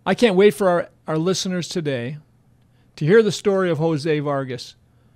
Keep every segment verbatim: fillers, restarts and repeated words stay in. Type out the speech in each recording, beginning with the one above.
I can't wait for our, our listeners today to hear the story of Jose Vargas.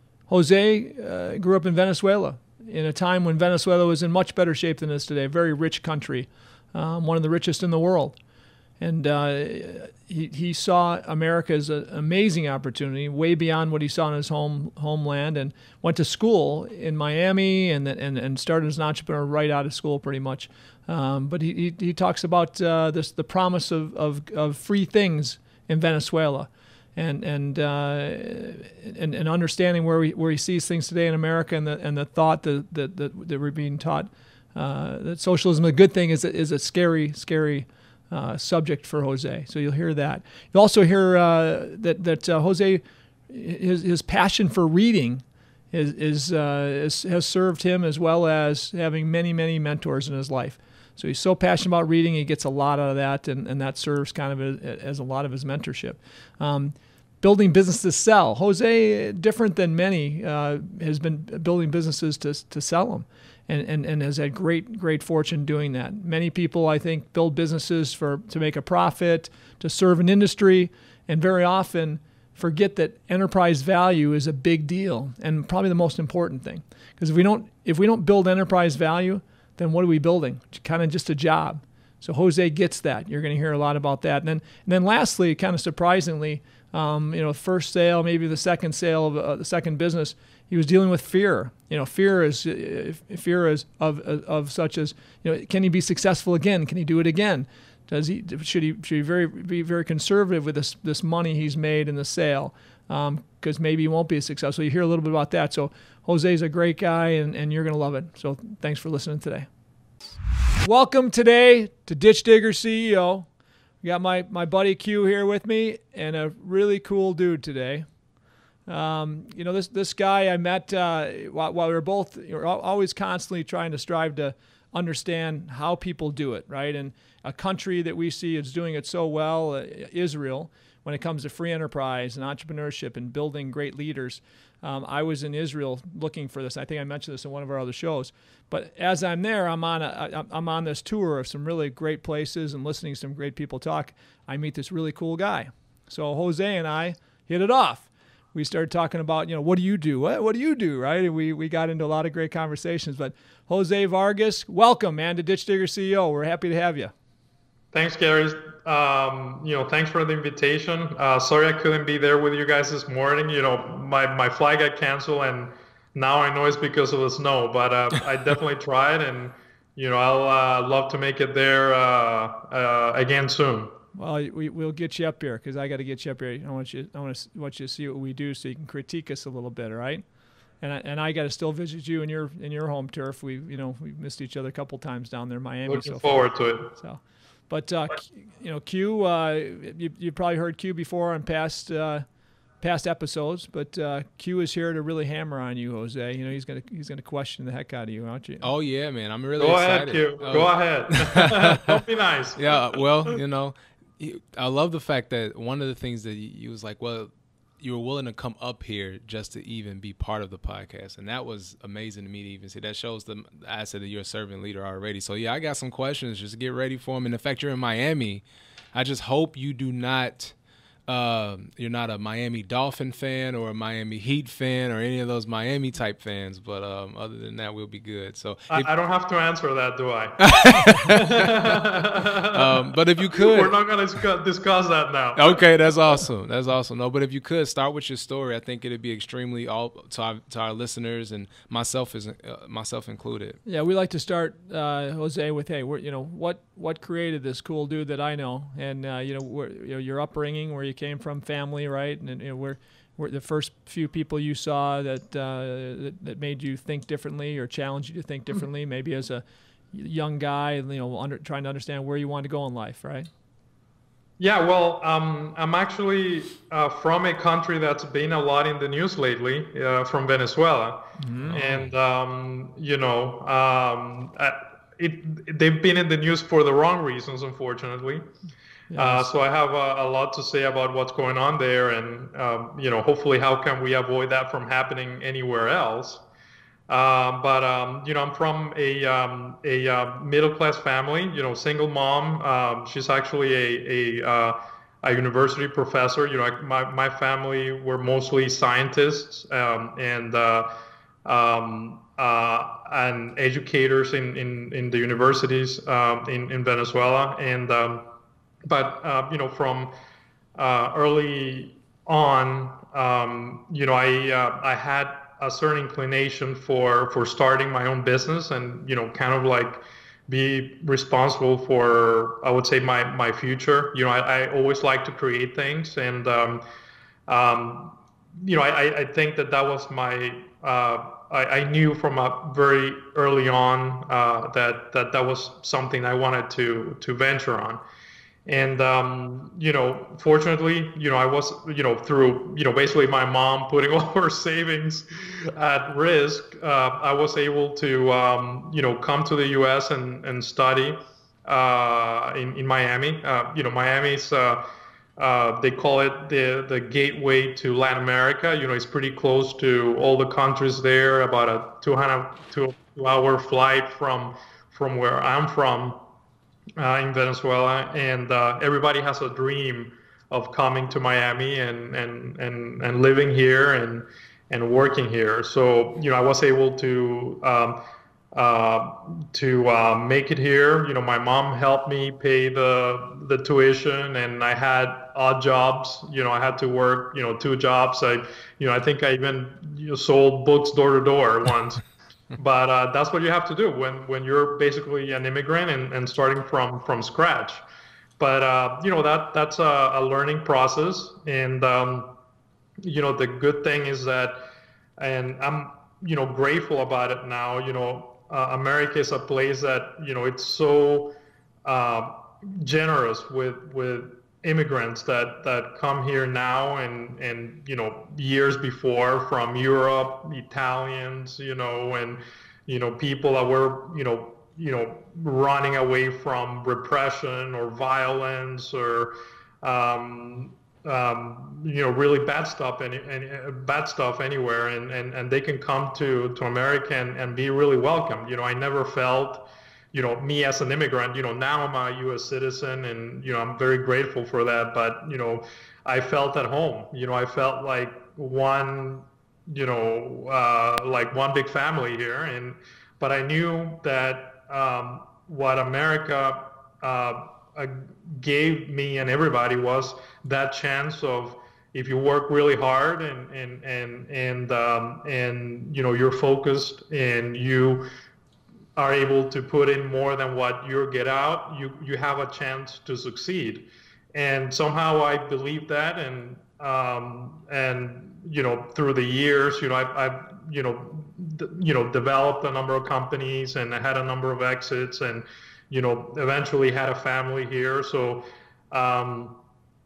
Jose uh, grew up in Venezuela in a time when Venezuela was in much better shape than it is today, a very rich country, um, one of the richest in the world. And uh, he, he saw America as an amazing opportunity, way beyond what he saw in his home homeland, and went to school in Miami and and, and started as an entrepreneur right out of school pretty much. Um, but he, he, he talks about uh, this the promise of, of, of free things in Venezuela, and and uh, and, and understanding where, we, where he sees things today in America, and the, and the thought that, that, that, that we're being taught uh, that socialism, a good thing, is a, is a scary, scary Uh, subject for Jose. So you'll hear that. You'll also hear uh, that that uh, Jose, his his passion for reading, is is, uh, is has served him, as well as having many many mentors in his life. So he's so passionate about reading, he gets a lot out of that, and, and that serves kind of a, as a lot of his mentorship. Um, building business to sell. Jose, different than many, uh, has been building businesses to to sell them. And, and, and has had great, great fortune doing that. Many people, I think, build businesses for to make a profit, to serve an industry, and very often forget that enterprise value is a big deal and probably the most important thing. Because if we don't if we don't build enterprise value, then what are we building? Kind of just a job. So Jose gets that. You're going to hear a lot about that. And then and then lastly, kind of surprisingly, um, you know, first sale, maybe the second sale of uh, the second business, he was dealing with fear. You know, fear is uh, fear is of, of of such as, you know, can he be successful again? Can he do it again? Does he should he should he very be very conservative with this this money he's made in the sale? Because um, maybe he won't be successful. You hear a little bit about that. So Jose's a great guy, and, and you're going to love it. So thanks for listening today. Welcome today to Ditch Digger C E O. We got my my buddy Q here with me, and a really cool dude today. Um, you know, this this guy I met uh, while, while we were both, you know, always constantly trying to strive to understand how people do it, right? And a country that we see is doing it so well, uh, Israel, when it comes to free enterprise and entrepreneurship and building great leaders. Um, I was in Israel looking for this. I think I mentioned this in one of our other shows. But as I'm there, I'm on a, I'm on this tour of some really great places and listening to some great people talk. I meet this really cool guy. So Jose and I hit it off. We started talking about, you know, what do you do? What, what do you do, right? And we, we got into a lot of great conversations. But Jose Vargas, welcome, man, to Ditch Digger C E O. We're happy to have you. Thanks, Gary. Um, you know, thanks for the invitation. Uh, sorry I couldn't be there with you guys this morning. You know, my, my flight got canceled, and now I know it's because of the snow. But uh, I definitely tried, and, you know, I'll uh, love to make it there uh, uh, again soon. Well, we, we'll get you up here, because I got to get you up here. I want you, I want to want you to see what we do, so you can critique us a little bit, all right? And I, and I got to still visit you in your in your home turf. We you know we missed each other a couple times down there in Miami. Looking so forward far. to it. So, but uh, you know, Q, uh, you you probably heard Q before on past uh, past episodes, but uh, Q is here to really hammer on you, Jose. You know, he's gonna he's gonna question the heck out of you, aren't you? Oh yeah, man, I'm really Go excited. ahead, Q. Uh, Go ahead. Don't be nice. Yeah, well, you know, I love the fact that one of the things that you was like, well, you were willing to come up here just to even be part of the podcast. And that was amazing to me to even see. That shows the asset that you're a servant leader already. So, yeah, I got some questions. Just get ready for them. And the fact you're in Miami, I just hope you do not uh, – you're not a Miami Dolphin fan or a Miami Heat fan or any of those Miami type fans. But um, other than that, we'll be good. So I, if, I don't have to answer that, do I? um, but if you could – We're not going to discuss that now. Okay, that's awesome. That's awesome. No, but if you could start with your story, I think it'd be extremely all to our, to our listeners, and myself is uh, myself included. Yeah, we like to start, uh, Jose, with hey, we're, you know, what what created this cool dude that I know, and uh, you know, where, you know, your upbringing, where you came from, family, right, and, and you know, we're we're the first few people you saw that, uh, that that made you think differently or challenged you to think differently, maybe as a young guy, you know, under, trying to understand where you want to go in life, right? Yeah, well, um, I'm actually uh, from a country that's been a lot in the news lately, uh, from Venezuela. Mm. And, um, you know, um, it, they've been in the news for the wrong reasons, unfortunately. Yes. Uh, so I have a, a lot to say about what's going on there, and, um, you know, hopefully how can we avoid that from happening anywhere else. Uh, but, um, you know, I'm from a, um, a uh, middle-class family, you know, single mom. Um, she's actually a, a, uh, a university professor. You know, I, my my family were mostly scientists um, and uh, um, uh, and educators in, in, in the universities um, in in Venezuela. And um, but uh, you know, from uh, early on, um, you know, I uh, I had a certain inclination for for starting my own business and, you know, kind of like be responsible for, I would say, my my future. You know, I, I always like to create things, and um, um, you know, I, I think that that was my. Uh, I, I knew from a very early on uh, that that that was something I wanted to to venture on. And, um, you know, fortunately, you know, I was, you know, through, you know, basically my mom putting all her savings at risk, uh, I was able to, um, you know, come to the U S and, and study uh, in, in Miami. Uh, you know, Miami's, uh, uh, they call it the, the gateway to Latin America. You know, it's pretty close to all the countries there, about a two hundred two hour flight from, from where I'm from. Uh, in Venezuela, and uh, everybody has a dream of coming to Miami and and and and living here and and working here. So, you know, I was able to um, uh, to uh, make it here. You know, my mom helped me pay the the tuition, and I had odd jobs. You know, I had to work, you know, two jobs. I, you know, I think I even, you know, sold books door to door once. But uh, that's what you have to do when, when you're basically an immigrant and, and starting from, from scratch. But, uh, you know, that that's a, a learning process. And, um, you know, the good thing is that, and I'm, you know, grateful about it now, you know, uh, America is a place that, you know, it's so uh, generous with, with immigrants that, that come here now and, and, you know, years before from Europe, Italians, you know, and, you know, people that were, you know, you know, running away from repression or violence or, um, um, you know, really bad stuff and, and bad stuff anywhere. And, and, and they can come to, to America and, and be really welcome. You know, I never felt, you know, me as an immigrant, you know, now I'm a U S citizen and, you know, I'm very grateful for that. But, you know, I felt at home, you know, I felt like one, you know, uh, like one big family here. And, but I knew that um, what America uh, uh, gave me and everybody was that chance of, if you work really hard and, and, and, and, um, and, you know, you're focused and you are able to put in more than what you get out, you you have a chance to succeed. And somehow I believe that, and um, and you know, through the years, you know, I've, I've you know d- you know developed a number of companies and I had a number of exits, and you know, eventually had a family here. So um,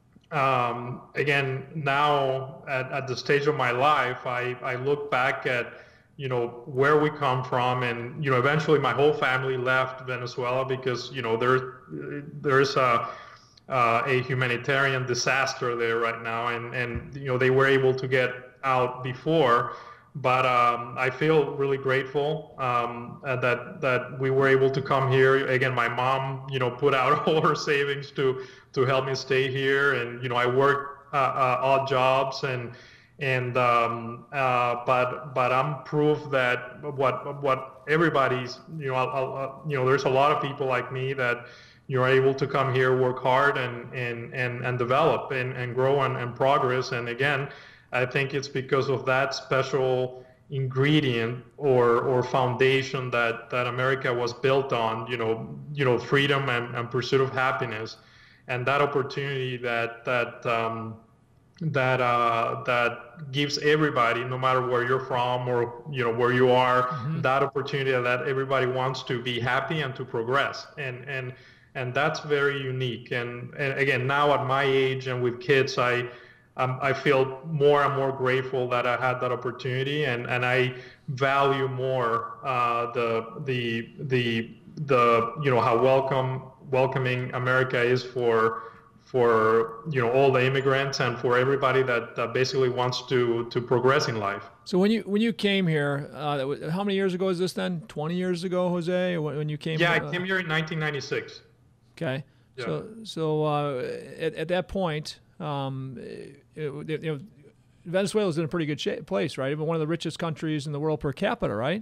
um, again, now at, at the stage of my life, I I look back at, you know, where we come from, and, you know, eventually my whole family left Venezuela because, you know, there, there's a, uh, a humanitarian disaster there right now, and, and, you know, they were able to get out before, but um, I feel really grateful um, that, that we were able to come here. Again, my mom, you know, put out all her savings to, to help me stay here, and, you know, I worked uh, uh, odd jobs, and, And um, uh, but but I'm proof that what what everybody's, you know, I'll, I'll, you know, there's a lot of people like me that you're able to come here, work hard, and and and, and develop and, and grow and, and progress. And again, I think it's because of that special ingredient or or foundation that that America was built on. You know, you know, freedom and, and pursuit of happiness, and that opportunity that that. Um, that uh, that gives everybody, no matter where you're from or, you know, where you are, mm-hmm. that opportunity that everybody wants to be happy and to progress. And and and that's very unique. And, and again, now at my age and with kids, I um, I feel more and more grateful that I had that opportunity, and, and I value more uh, the the the the you know, how welcome welcoming America is for for, you know, all the immigrants and for everybody that uh, basically wants to to progress in life. So when you when you came here, uh, how many years ago is this then? twenty years ago, Jose, when you came? Yeah, uh, I came here in nineteen ninety-six. Okay. Yeah. So, so uh, at, at that point, um, it, it, you know, Venezuela's in a pretty good shape, place, right? Even one of the richest countries in the world per capita, right?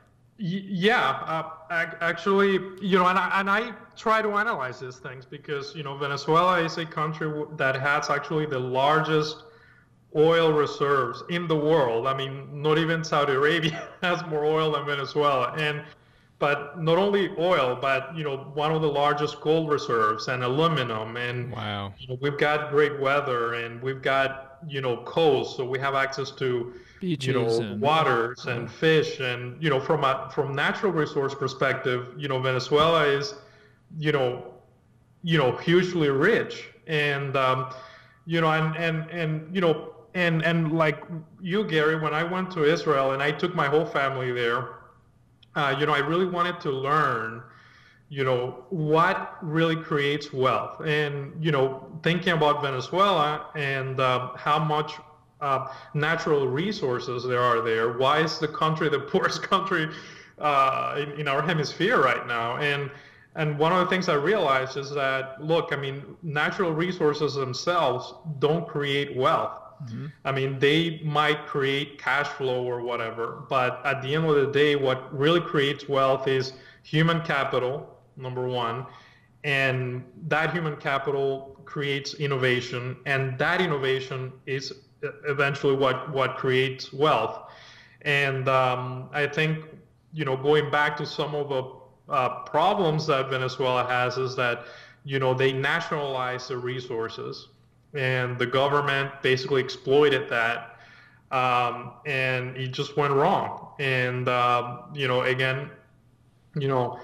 Yeah, uh, ac- actually, you know, and I, and I try to analyze these things because, you know, Venezuela is a country w- that has actually the largest oil reserves in the world. I mean, not even Saudi Arabia has more oil than Venezuela. And, but not only oil, but, you know, one of the largest gold reserves and aluminum. And, Wow. you know, we've got great weather and we've got, you know, coast. So we have access to, Beaches you know, and waters uh, and fish. And, you know, from a, from natural resource perspective, you know, Venezuela is, you know, you know, hugely rich. And, um, you know, and, and, and, you know, and, and like you, Gary, when I went to Israel and I took my whole family there, uh, you know, I really wanted to learn, you know, what really creates wealth. And, you know, thinking about Venezuela and uh, how much uh, natural resources there are there, why is the country the poorest country uh, in, in our hemisphere right now? And and one of the things I realized is that, look, I mean, natural resources themselves don't create wealth. mm-hmm. I mean, they might create cash flow or whatever, but at the end of the day, what really creates wealth is human capital, number one, and that human capital creates innovation, and that innovation is eventually what, what creates wealth. And um, I think, you know, going back to some of the uh, problems that Venezuela has is that, you know, they nationalize the resources and the government basically exploited that. Um, and it just went wrong. And, uh, you know, again, you know,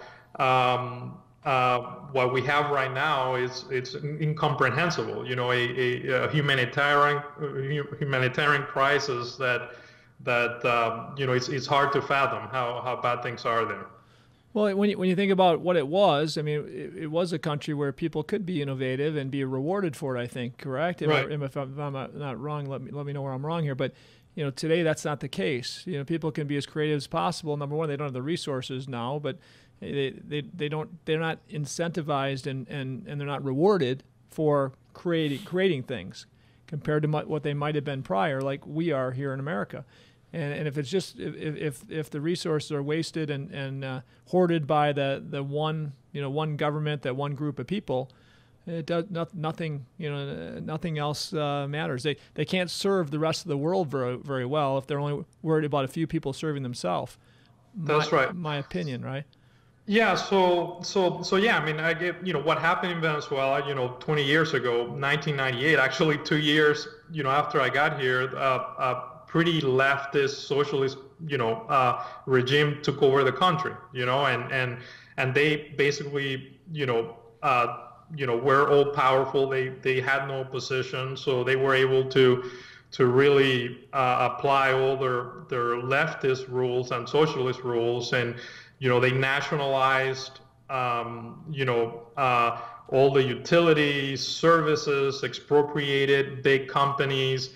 um, uh, what we have right now is it's incomprehensible. You know, a, a, a humanitarian humanitarian crisis that that um, you know it's it's hard to fathom how how bad things are there. Well, when you, when you think about what it was, I mean, it, it was a country where people could be innovative and be rewarded for it, I think, correct? If, right. I, if, I'm, if I'm not wrong, let me let me know where I'm wrong here. But, you know, today that's not the case. You know, people can be as creative as possible. Number one, they don't have the resources now, but they they, they don't they're not incentivized and, and, and they're not rewarded for creating creating things compared to what they might have been prior, like we are here in America. And, and if it's just if, if if the resources are wasted and and uh, hoarded by the the one you know one government, that one group of people, it does not, nothing you know nothing else uh, matters. They they can't serve the rest of the world very very well if they're only worried about a few people serving themselves. That's my, right. My opinion, right? Yeah. So so so yeah. I mean, I get you know what happened in Venezuela. You know, twenty years ago, nineteen ninety-eight. Actually, two years you know after I got here. Uh, uh, pretty leftist socialist, you know, uh, regime took over the country, you know, and and and they basically, you know, uh, you know, were all powerful. They they had no opposition, so they were able to to really uh, apply all their their leftist rules and socialist rules, and you know, they nationalized, um, you know, uh, all the utilities, services, expropriated big companies.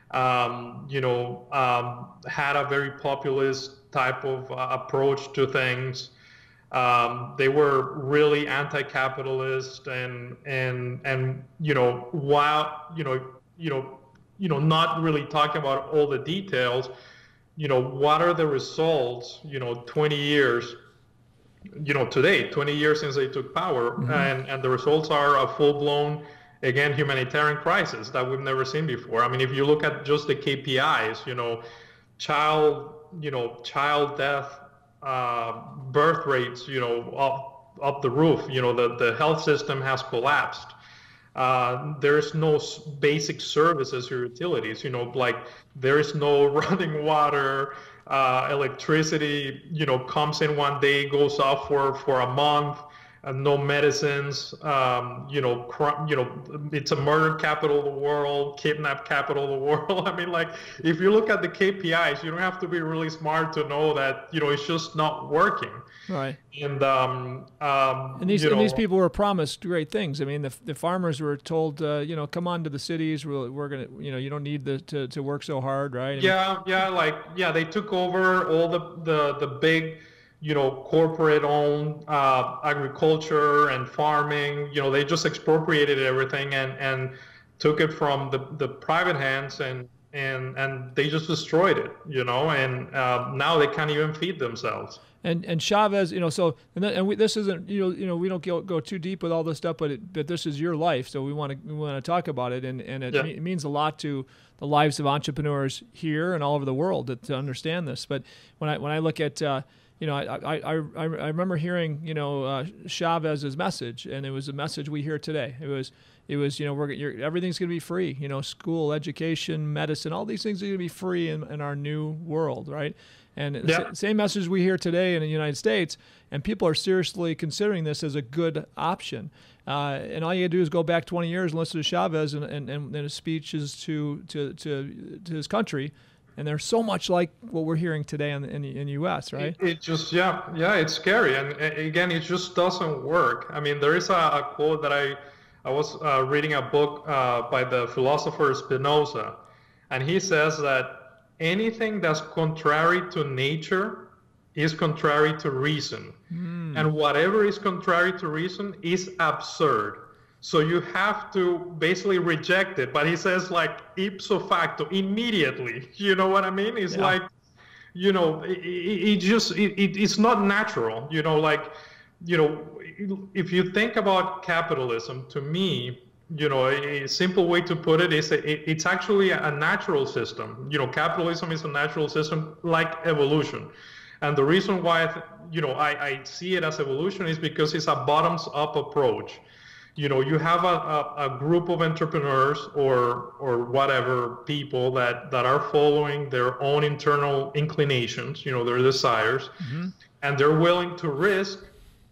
Um, you know, um, had a very populist type of uh, approach to things. Um, they were really anti-capitalist, and and and you know, while you know, you know, you know, not really talking about all the details. You know, what are the results? You know, twenty years. You know, today, twenty years since they took power, mm-hmm. and and the results are a full-blown, again, humanitarian crisis that we've never seen before. I mean, if you look at just the K P Is, you know, child, you know, child death, uh, birth rates, you know, up, up the roof. You know, the, the health system has collapsed. Uh, there's no basic services or utilities, you know, like there is no running water, uh, electricity, you know, comes in one day, goes off for, for a month. Uh, no medicines, um, you know, cr- you know, it's a murder capital of the world, kidnap capital of the world. I mean, like, if you look at the K P Is, you don't have to be really smart to know that, you know, it's just not working. Right. And um, um, and these you and know, these people were promised great things. I mean, the the farmers were told, uh, you know, come on to the cities. We're we're gonna, you know, you don't need the, to to work so hard, right? I yeah, mean, yeah, like yeah, they took over all the the the big. you know, corporate-owned uh, agriculture and farming. You know, they just expropriated everything and and took it from the, the private hands and and and they just destroyed it. You know, and uh, now they can't even feed themselves. And and Chavez, you know, so and, then, and we, this isn't, you know, you know, we don't go, go too deep with all this stuff, but it, but this is your life, so we want to we want to talk about it, and and it, yeah. it means a lot to the lives of entrepreneurs here and all over the world to, to understand this. But when I when I look at uh, you know, I, I, I, I remember hearing, you know, uh, Chavez's message, and it was a message we hear today. It was, it was, you know, we're you're, everything's going to be free. You know, school, education, medicine, all these things are going to be free in, in our new world, right? And yeah. the same message we hear today in the United States, and people are seriously considering this as a good option. Uh, and all you got to do is go back twenty years and listen to Chavez and, and, and his speeches to, to, to, to his country. And they're so much like what we're hearing today in the, in the, in the U S, right? It, it just, yeah, yeah, it's scary. And, and again, it just doesn't work. I mean, there is a, a quote that I, I was uh, reading a book uh, by the philosopher Spinoza, and he says that anything that's contrary to nature is contrary to reason. Mm. And whatever is contrary to reason is absurd. So you have to basically reject it. But he says, like, ipso facto, immediately. You know what I mean? It's yeah. like, you know, it, it, it just, it, it, it's not natural. You know, like, you know, if you think about capitalism, to me, you know, a simple way to put it is a, it, it's actually a natural system. You know, capitalism is a natural system like evolution. And the reason why, I you know, I, I see it as evolution is because it's a bottoms-up approach. You know, you have a, a, a group of entrepreneurs or or whatever people that, that are following their own internal inclinations, you know, their desires, mm-hmm. and they're willing to risk,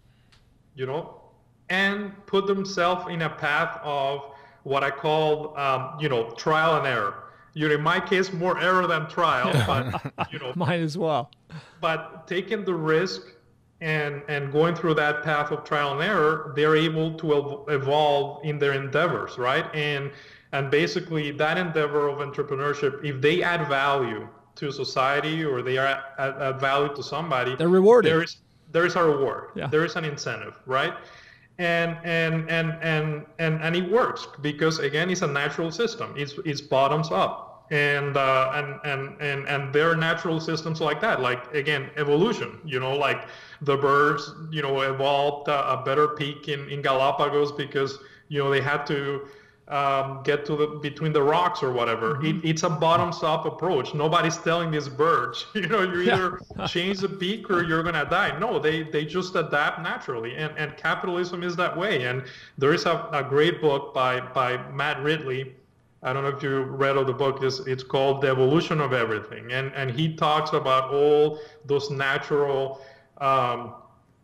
you know, and put themselves in a path of what I call, um, you know, trial and error. You know, in my case, more error than trial, but, you know. Might as well. But taking the risk and and going through that path of trial and error, they're able to evolve in their endeavors, right? And and basically that endeavor of entrepreneurship, if they add value to society or they are add, add value to somebody, they're rewarded. There is there is a reward. Yeah. There is an incentive, right? And and and and and and it works because again, it's a natural system. It's it's bottoms up. And, uh, and and and and there are natural systems like that, like again evolution. You know, like the birds, you know, evolved a, a better peak in, in Galapagos because you know they had to um, get to the between the rocks or whatever. Mm-hmm. It, it's a bottoms-up approach. Nobody's telling these birds, you know, you either yeah. change the peak or you're gonna die. No, they they just adapt naturally, and and capitalism is that way. And there is a, a great book by by Matt Ridley. I don't know if you read of the book. It's, it's called The Evolution of Everything. And, and he talks about all those natural um,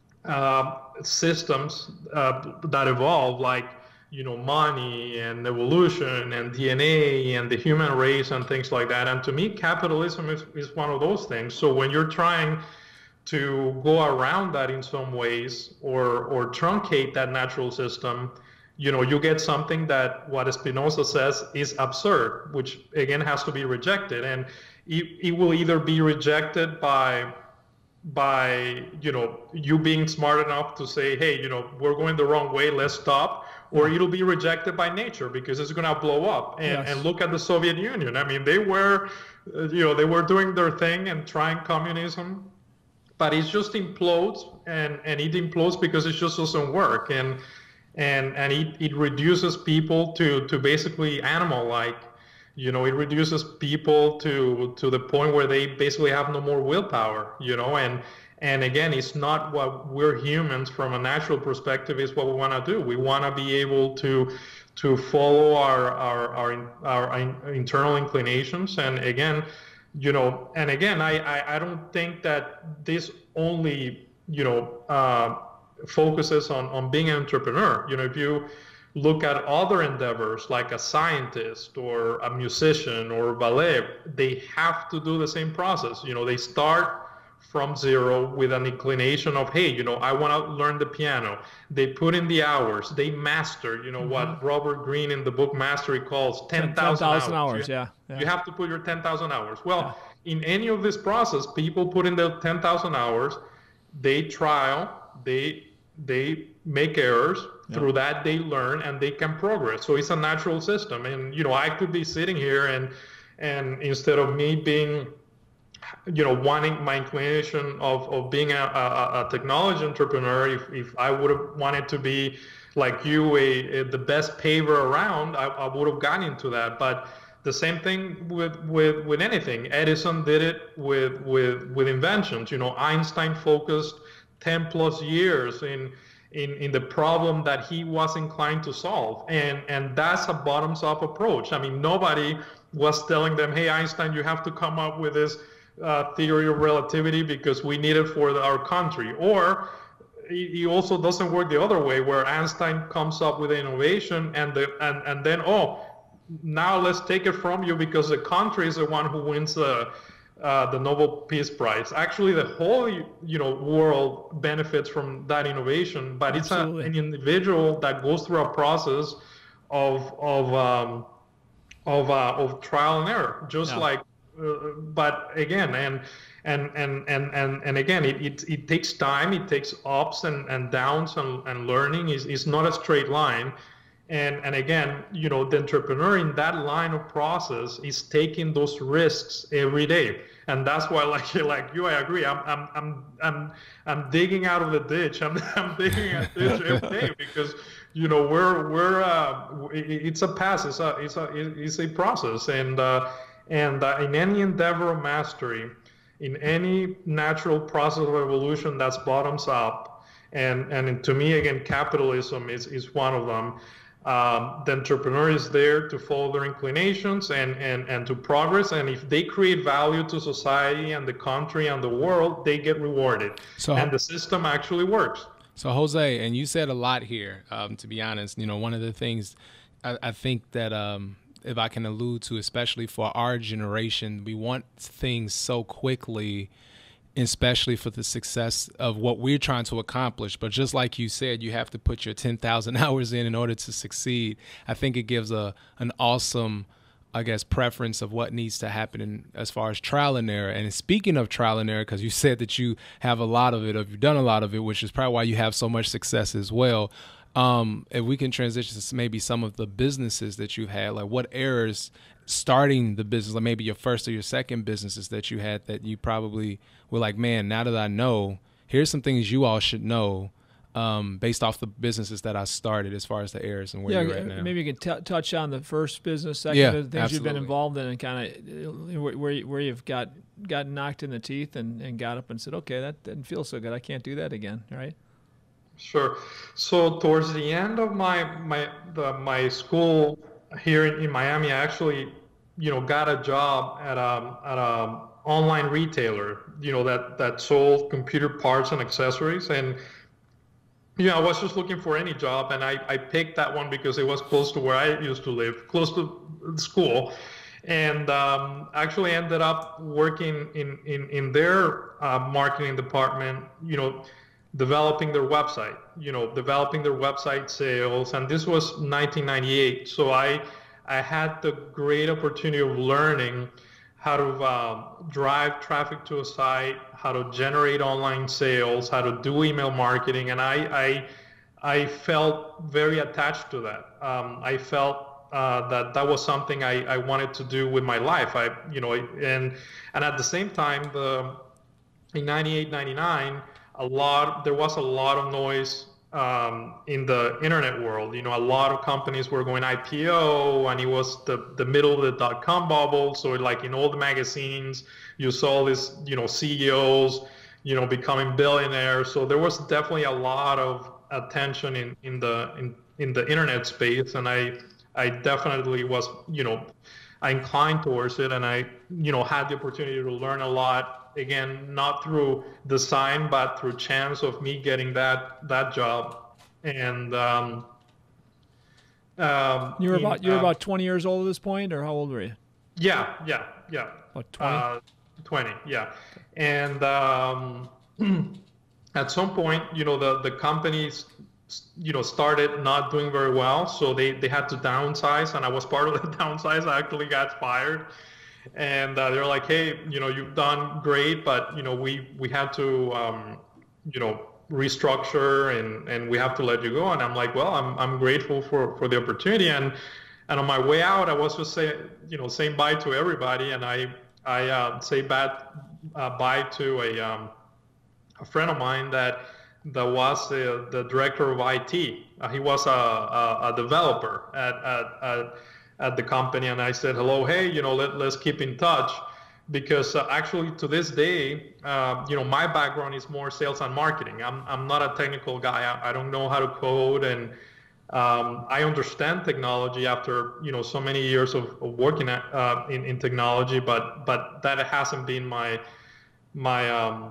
uh, systems uh, that evolve, like, you know, money and evolution and D N A and the human race and things like that. And to me, capitalism is, is one of those things. So when you're trying to go around that in some ways or, or truncate that natural system, you know, you get something that what Spinoza says is absurd, which again has to be rejected. And it, it will either be rejected by, by, you know, you being smart enough to say, hey, you know, we're going the wrong way, let's stop. Or it'll be rejected by nature because it's going to blow up. And, yes. and look at the Soviet Union. I mean, they were, you know, they were doing their thing and trying communism, but it just implodes, and, and it implodes because it just doesn't work. And And and it, it reduces people to, to basically animal-like. You know, it reduces people to to the point where they basically have no more willpower, you know. And and again, it's not what we're humans from a natural perspective is what we want to do. We want to be able to to follow our our, our our internal inclinations. And again, you know, and again, I, I, I don't think that this only, you know, uh, focuses on, on being an entrepreneur. You know, if you look at other endeavors like a scientist or a musician or ballet, they have to do the same process. You know, they start from zero with an inclination of, hey, you know, I want to learn the piano. They put in the hours, they master, you know, mm-hmm. what Robert Greene in the book Mastery calls ten thousand hours. hours. You, yeah, yeah. You have to put your ten thousand hours. Well, yeah. in any of this process, people put in their ten thousand hours. they trial, they they make errors. Yeah. Through that they learn and they can progress. So it's a natural system. And you know, I could be sitting here and and instead of me being, you know, wanting my inclination of, of being a, a, a technology entrepreneur, if, if I would have wanted to be like you, a, a the best paver around, I, I would have gotten into that. But the same thing with, with, with anything. Edison did it with, with, with inventions. You know, Einstein focused ten plus years in, in, in the problem that he was inclined to solve. And, and that's a bottoms up approach. I mean, nobody was telling them, hey, Einstein, you have to come up with this uh, theory of relativity because we need it for the, our country. Or he also doesn't work the other way, where Einstein comes up with innovation and, the, and, and then, oh, now let's take it from you because the country is the one who wins the, uh, the Nobel Peace Prize. Actually, the whole you know world benefits from that innovation, but it's a, an individual that goes through a process of of um, of uh, of trial and error, just yeah. like. Uh, but again, and and and and and, and again, it, it it takes time. It takes ups and, and downs, and, and learning is is not a straight line. And and again, you know, the entrepreneur in that line of process is taking those risks every day, and that's why, like like you, I agree. I'm I'm I'm I'm I'm digging out of the ditch. I'm I'm digging a ditch every day because you know we're we're uh, it's a pass. It's a it's a it's a process, and uh, and uh, in any endeavor of mastery, in any natural process of evolution that's bottoms up, and and to me again, capitalism is is one of them. Um, the entrepreneur is there to follow their inclinations and, and, and to progress. And if they create value to society and the country and the world, they get rewarded. So, and the system actually works. So, Jose, and you said a lot here, um, to be honest. You know, one of the things I, I think that um, if I can allude to, especially for our generation, we want things so quickly, especially for the success of what we're trying to accomplish. But just like you said, you have to put your ten thousand hours in in order to succeed. I think it gives a an awesome, I guess, preference of what needs to happen in, as far as trial and error. And speaking of trial and error, because you said that you have a lot of it, or you've done a lot of it, which is probably why you have so much success as well. Um, if we can transition to maybe some of the businesses that you've had, like what errors starting the business, like maybe your first or your second businesses that you had that you probably were like, man, now that I know, here's some things you all should know um, based off the businesses that I started as far as the errors and where yeah, you're right now. Maybe you can t touch on the first business, second, yeah, the things absolutely. You've been involved in, and kind of where, where you've got, got knocked in the teeth and, and got up and said, okay, that didn't feel so good. I can't do that again, right? Sure. So towards the end of my my the, my school here in, in Miami, I actually, you know, got a job at a at a online retailer, you know, that that sold computer parts and accessories. And you know, I was just looking for any job, and I I picked that one because it was close to where I used to live, close to school, and um, actually ended up working in in in their uh, marketing department, you know, developing their website, you know, developing their website sales. And this was nineteen ninety-eight. So I, I had the great opportunity of learning how to uh, drive traffic to a site, how to generate online sales, how to do email marketing. And I, I, I felt very attached to that. Um, I felt uh, that that was something I, I wanted to do with my life. I, you know, and, and at the same time, the, in ninety-eight, ninety-nine, a lot, there was a lot of noise um, in the internet world. You know, a lot of companies were going I P O, and it was the, the middle of the dot-com bubble. So like in all the magazines, you saw this, you know, C E Os, you know, becoming billionaires. So there was definitely a lot of attention in, in the in, in the internet space. And I I definitely was, you know, I inclined towards it, and I, you know, had the opportunity to learn a lot. Again, not through design, but through chance of me getting that that job. And um, um, you were about you were uh, about twenty years old at this point, or how old were you? Yeah, yeah, yeah. About twenty. Uh, twenty, yeah. And um, at some point, you know, the the companies, you know, started not doing very well, so they they had to downsize, and I was part of the downsize. I actually got fired. And uh, they're like, hey, you know, you've done great, but, you know, we, we had to, um, you know, restructure and, and we have to let you go. And I'm like, well, I'm, I'm grateful for, for the opportunity. And, and on my way out, I was just saying, you know, saying bye to everybody. And I, I uh, say bad, uh, bye to a, um, a friend of mine that, that was the, the director of I T. Uh, he was a, a, a developer at, at, at, at the company. And I said, hello, hey, you know, let, let's keep in touch. Because uh, actually to this day, uh, you know, my background is more sales and marketing. I'm, I'm not a technical guy. I, I don't know how to code, and um, I understand technology after, you know, so many years of, of working at, uh, in, in technology, but, but that hasn't been my, my, um,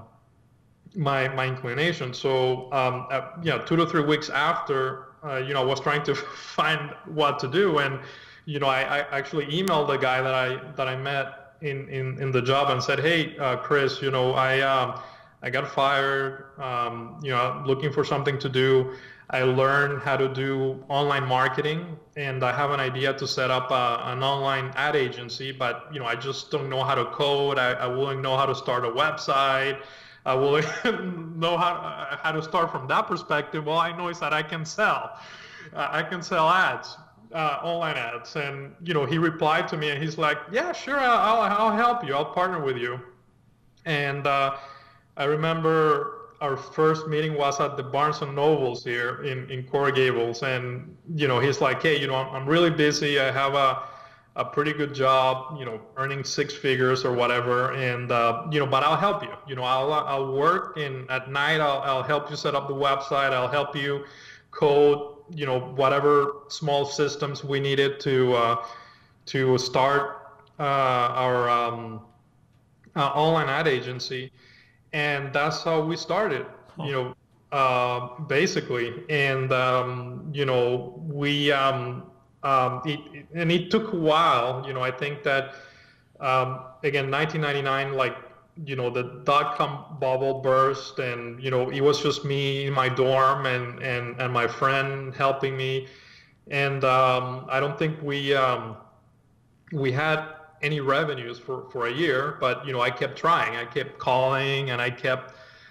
my, my inclination. So, um, uh, you know, two to three weeks after, uh, you know, I was trying to find what to do. And, you know, I, I actually emailed the guy that I, that I met in, in, in the job and said, hey, uh, Chris, you know, I, um, I got fired, um, you know, looking for something to do. I learned how to do online marketing, and I have an idea to set up a, an online ad agency, but, you know, I just don't know how to code. I, I wouldn't know how to start a website. I wouldn't know how, how to start from that perspective. All I know is that I can sell. Uh, I can sell ads. Uh, online ads. And, you know, he replied to me and he's like, yeah, sure, I'll, I'll help you. I'll partner with you. And uh, I remember our first meeting was at the Barnes and Nobles here in, in Coral Gables. And, you know, he's like, hey, you know, I'm, I'm really busy. I have a, a pretty good job, you know, earning six figures or whatever. And, uh, you know, but I'll help you. You know, I'll, I'll work, and at night I'll, I'll help you set up the website. I'll help you code, you know, whatever small systems we needed to uh, to start uh, our um, uh, online ad agency, and that's how we started. Huh. You know, uh, basically, and um, you know, we um, um, it, it, and it took a while. You know, I think that um, again, nineteen ninety-nine, like, you know, the dot-com bubble burst, and, you know, it was just me in my dorm and, and, and my friend helping me. And um, I don't think we um, we had any revenues for, for a year, but, you know, I kept trying. I kept calling, and I kept,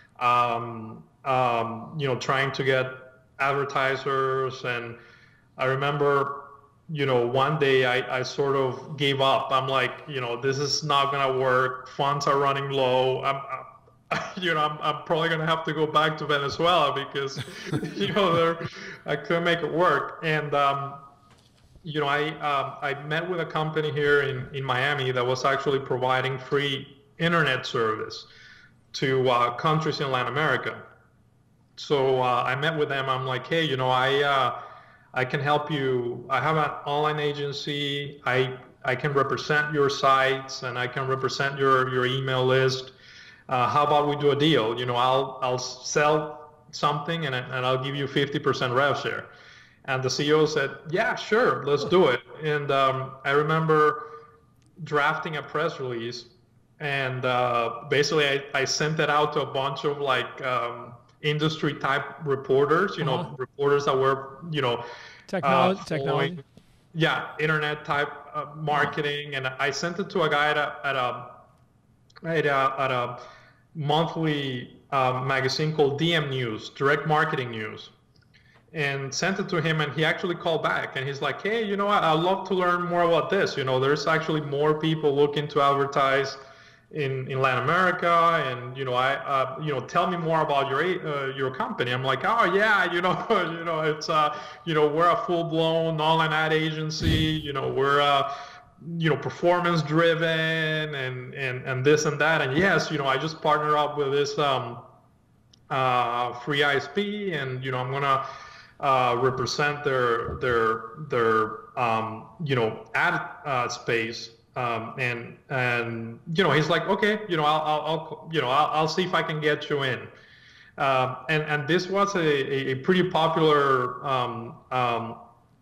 um, um, you know, trying to get advertisers. And I remember, you know, one day I, I sort of gave up. I'm like, you know, this is not going to work. Funds are running low. I'm, I, you know, I'm, I'm probably going to have to go back to Venezuela because, you know, I couldn't make it work. And, um, you know, I, um, I met with a company here in, in Miami that was actually providing free internet service to uh, countries in Latin America. So uh, I met with them. I'm like, hey, you know, I, uh, I can help you. I have an online agency. I I can represent your sites, and I can represent your, your email list. Uh, how about we do a deal? You know, I'll I'll sell something, and and I'll give you fifty percent rev share. And the C E O said, yeah, sure, let's do it. And um, I remember drafting a press release, and uh, basically I, I sent it out to a bunch of like um, industry type reporters, you know, uh-huh. reporters that were, you know, technology, uh, technology. Yeah, internet type uh, marketing. And I sent it to a guy at a, at a, at a, at a monthly uh, magazine called D M News, Direct Marketing News, and sent it to him. And he actually called back, and he's like, hey, you know, I'd love to learn more about this. You know, there's actually more people looking to advertise in in Latin America, and, you know, I uh, you know, tell me more about your uh, your company. I'm like, oh yeah, you know, you know, it's uh, you know, we're a full-blown online ad agency. You know, we're uh, you know, performance driven, and and and this and that. And yes, you know, I just partnered up with this um, uh, free I S P, and, you know, I'm gonna uh, represent their their their um, you know, ad uh, space. Um, and, and, you know, he's like, okay, you know, I'll, I'll, I'll you know, I'll, I'll see if I can get you in. Uh, and, and this was a, a, a pretty popular, um, um,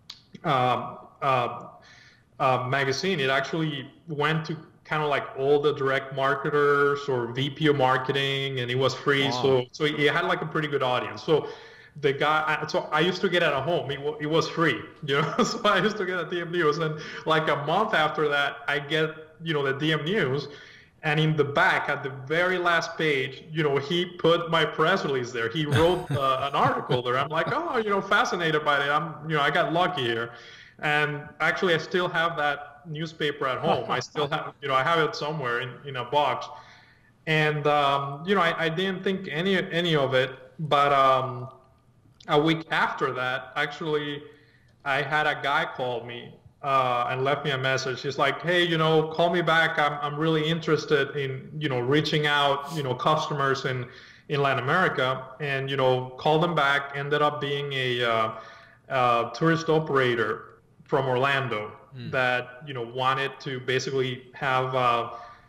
uh, uh, uh, magazine. It actually went to kind of like all the direct marketers or V P of marketing, and it was free. Wow. So, so it had like a pretty good audience. So the guy, so I used to get it at home. It, it was free, you know. So I used to get a D M News, and like a month after that, I get, you know, the D M News, And in the back, at the very last page, you know, he put my press release there. He wrote uh, an article there. I'm like, oh, you know, fascinated by it. I'm, you know, I got lucky here. And actually, I still have that newspaper at home. I still have, you know, I have it somewhere in, in a box. And, um, you know, I, I didn't think any, any of it. But um, a week after that, actually, I had a guy call me uh, and left me a message. He's like, hey, you know, call me back. I'm, I'm really interested in, you know, reaching out, you know, customers in, in Latin America. And, you know, called them back, ended up being a uh, uh, tourist operator from Orlando mm. that, you know, wanted to basically have, uh,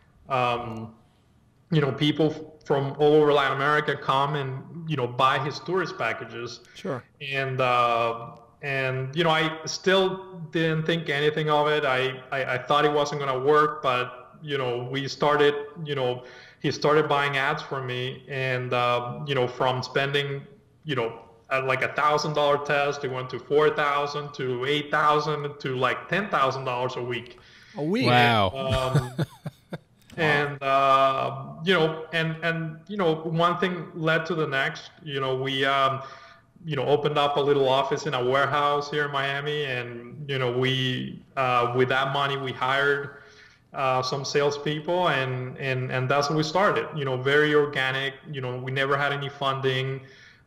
um, you know, people from all over Latin America come and, you know, buy his tourist packages. Sure. And, uh, and, you know, I still didn't think anything of it. I, I, I thought it wasn't going to work, but, you know, we started, you know, he started buying ads from me, and, uh, you know, from spending, you know, at like a thousand dollar test, it went to four thousand to eight thousand to like ten thousand dollars a week. A week. Wow. Um, and uh, you know, and and you know, one thing led to the next. You know, we um, you know, opened up a little office in a warehouse here in Miami, and you know, we uh, with that money we hired uh, some salespeople, and and and that's how we started. You know, very organic. You know, we never had any funding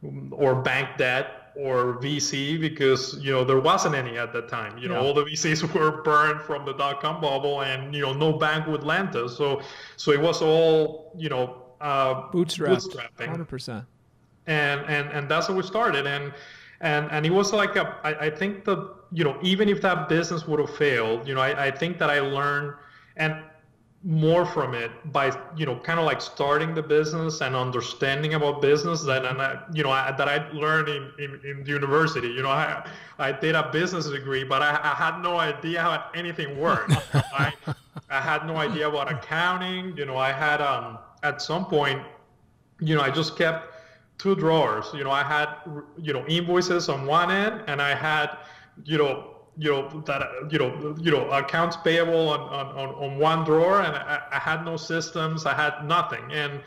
or bank debt or V C, because, you know, there wasn't any at that time. You know, Yeah. all the V Cs were burned from the dot-com bubble, and, you know, no bank would lend us. So, so it was all, you know, uh, Bootstrapped. bootstrapping. one hundred percent. And, and, and that's how we started. And, and, and it was like, a, I, I think the, you know, even if that business would have failed, you know, I, I think that I learned and more from it by, you know, kind of like starting the business and understanding about business that, and I, you know, I, that I learned in, in, in university. You know, I, I did a business degree, but I, I had no idea how anything worked. I, I had no idea about accounting. You know, I had, um, at some point, you know, I just kept two drawers. You know, I had, you know, invoices on one end, and I had, you know, you know, that, you know, you know, accounts payable on, on, on one drawer, and I, I had no systems, I had nothing. And,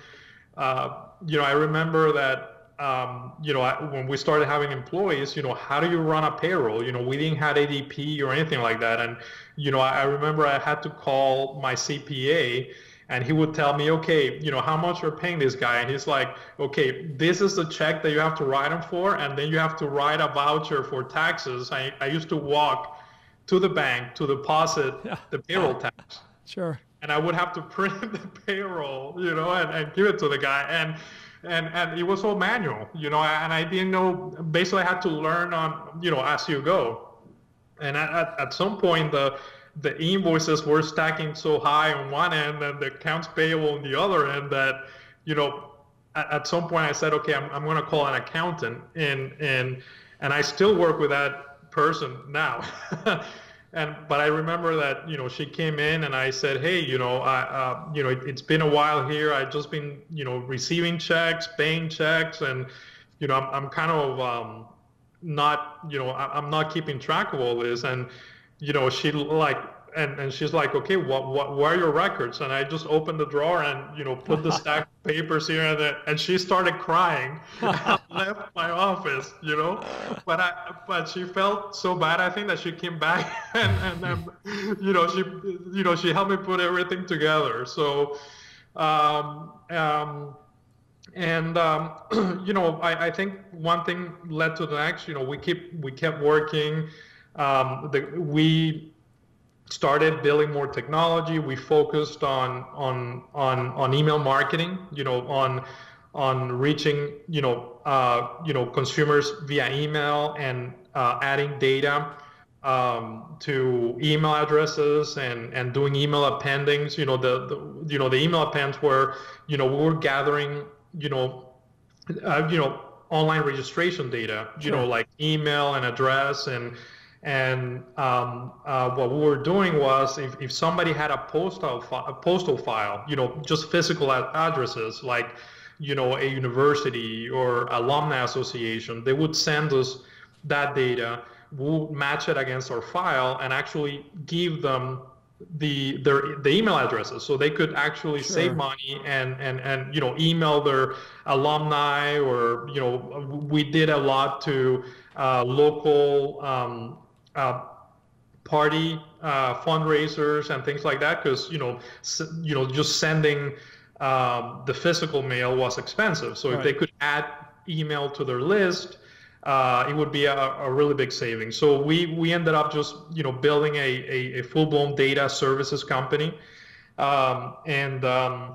uh, you know, I remember that, um, you know, I, when we started having employees, you know, how do you run a payroll? You know, we didn't have A D P or anything like that. And, you know, I, I remember I had to call my C P A, and he would tell me, okay, you know, how much you're paying this guy? And he's like, okay, this is the check that you have to write him for, and then you have to write a voucher for taxes. I, I used to walk to the bank to deposit Yeah. the payroll tax. Sure. And I would have to print the payroll, you know, and, and give it to the guy. And, and, and it was all manual, you know, and I didn't know, basically I had to learn on, you know, as you go. And at, at some point, the, the invoices were stacking so high on one end and the accounts payable on the other end that, you know, at, at some point I said, okay, I'm, I'm going to call an accountant, and, and, and I still work with that person now. And, but I remember that, you know, she came in and I said, hey, you know, I, uh, you know, it, it's been a while here. I've just been, you know, receiving checks, paying checks, and, you know, I'm, I'm kind of, um, not, you know, I, I'm not keeping track of all this. And, you know, she like, and, and she's like, okay, what, what, where are your records? And I just opened the drawer and, you know, put the stack of papers here, and then, and she started crying. I left my office, you know, but I, but she felt so bad, I think, that she came back and, and then, you know, she, you know, she helped me put everything together. So, um, um, and, um, you know, I, I think one thing led to the next. You know, we keep, we kept working. Um, the, we started building more technology. We focused on, on, on, on email marketing, you know, on, on reaching, you know, uh, you know, consumers via email, and uh, adding data um, to email addresses, and, and doing email appendings. You know, the, the, you know, the email appends where, you know, we were gathering, you know, uh, you know, online registration data, you Sure. know, like email and address. And, and um, uh, what we were doing was, if, if somebody had a postal, fi- a postal file, you know, just physical ad- addresses, like, you know, a university or alumni association, they would send us that data. We'll match it against our file and actually give them the their the email addresses, so they could actually Sure. save money and and and you know email their alumni, or you know we did a lot to uh, local um, uh, party uh, fundraisers and things like that, because you know s- you know just sending um, the physical mail was expensive. So Right. if they could add email to their list, uh, it would be a, a really big savings. So we we ended up just you know building a a, a full blown data services company, um, and um,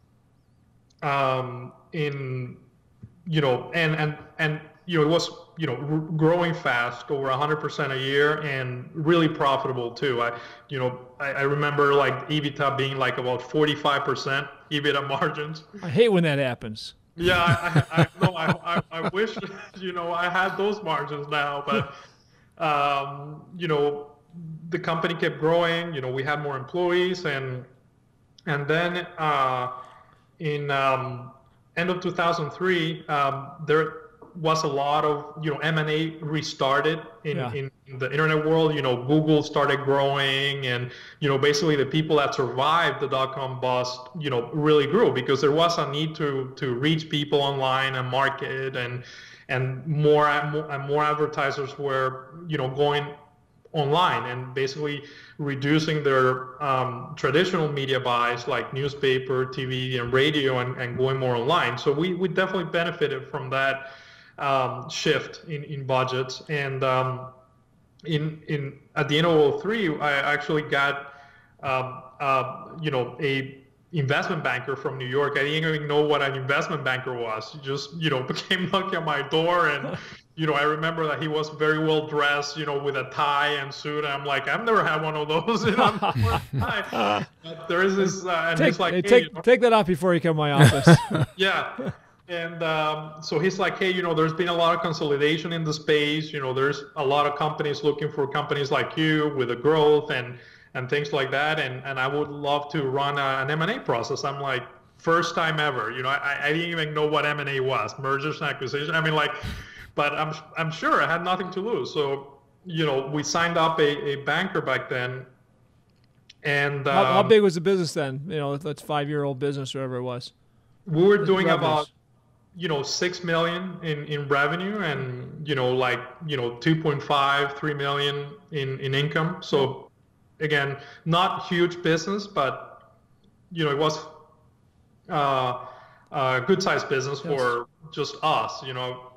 um, in you know and and and you know it was you know r- growing fast, over one hundred percent a year, and really profitable too. I you know I, I remember like EBITDA being like about forty-five percent EBITDA margins. I hate when that happens. Yeah, I, I, I no, I, I, I wish, you know, I had those margins now, but, um, you know, the company kept growing. You know, we had more employees, and and then uh, in um, end of two thousand three, um, there was a lot of you know M and A restarted in, Yeah. in the internet world. You know, Google started growing, and you know basically the people that survived the dot-com bust you know really grew, because there was a need to to reach people online and market, and and more and more, and more advertisers were you know going online and basically reducing their um, traditional media buys like newspaper, T V, and radio, and, and going more online. So we, we definitely benefited from that um, shift in, in budgets. And um, in in at the end of oh three, I actually got um, uh, you know a investment banker from New York. I didn't even know what an investment banker was. He just you know came knocking on my door, and you know I remember that he was very well dressed, you know, with a tie and suit. And I'm like, I've never had one of those. You know, but there is this, uh, and Take, he's like, hey, hey, take, you know, take that off before you come to my office. yeah. And um, so he's like, hey, you know, there's been a lot of consolidation in the space. You know, there's a lot of companies looking for companies like you with the growth and and things like that. And and I would love to run a, an M and A process. I'm like, first time ever. You know, I, I didn't even know what M and A was, mergers and acquisition. I mean, like, but I'm I'm sure I had nothing to lose. So, you know, we signed up a, a banker back then. And um, how, how big was the business then? You know, that's five-year-old business, whatever it was. we were doing Revenues. about you know, six million in, in revenue, and, you know, like, you know, two point five, three million in, in income. So again, not huge business, but, you know, it was uh, a good sized business Yes. for just us, you know.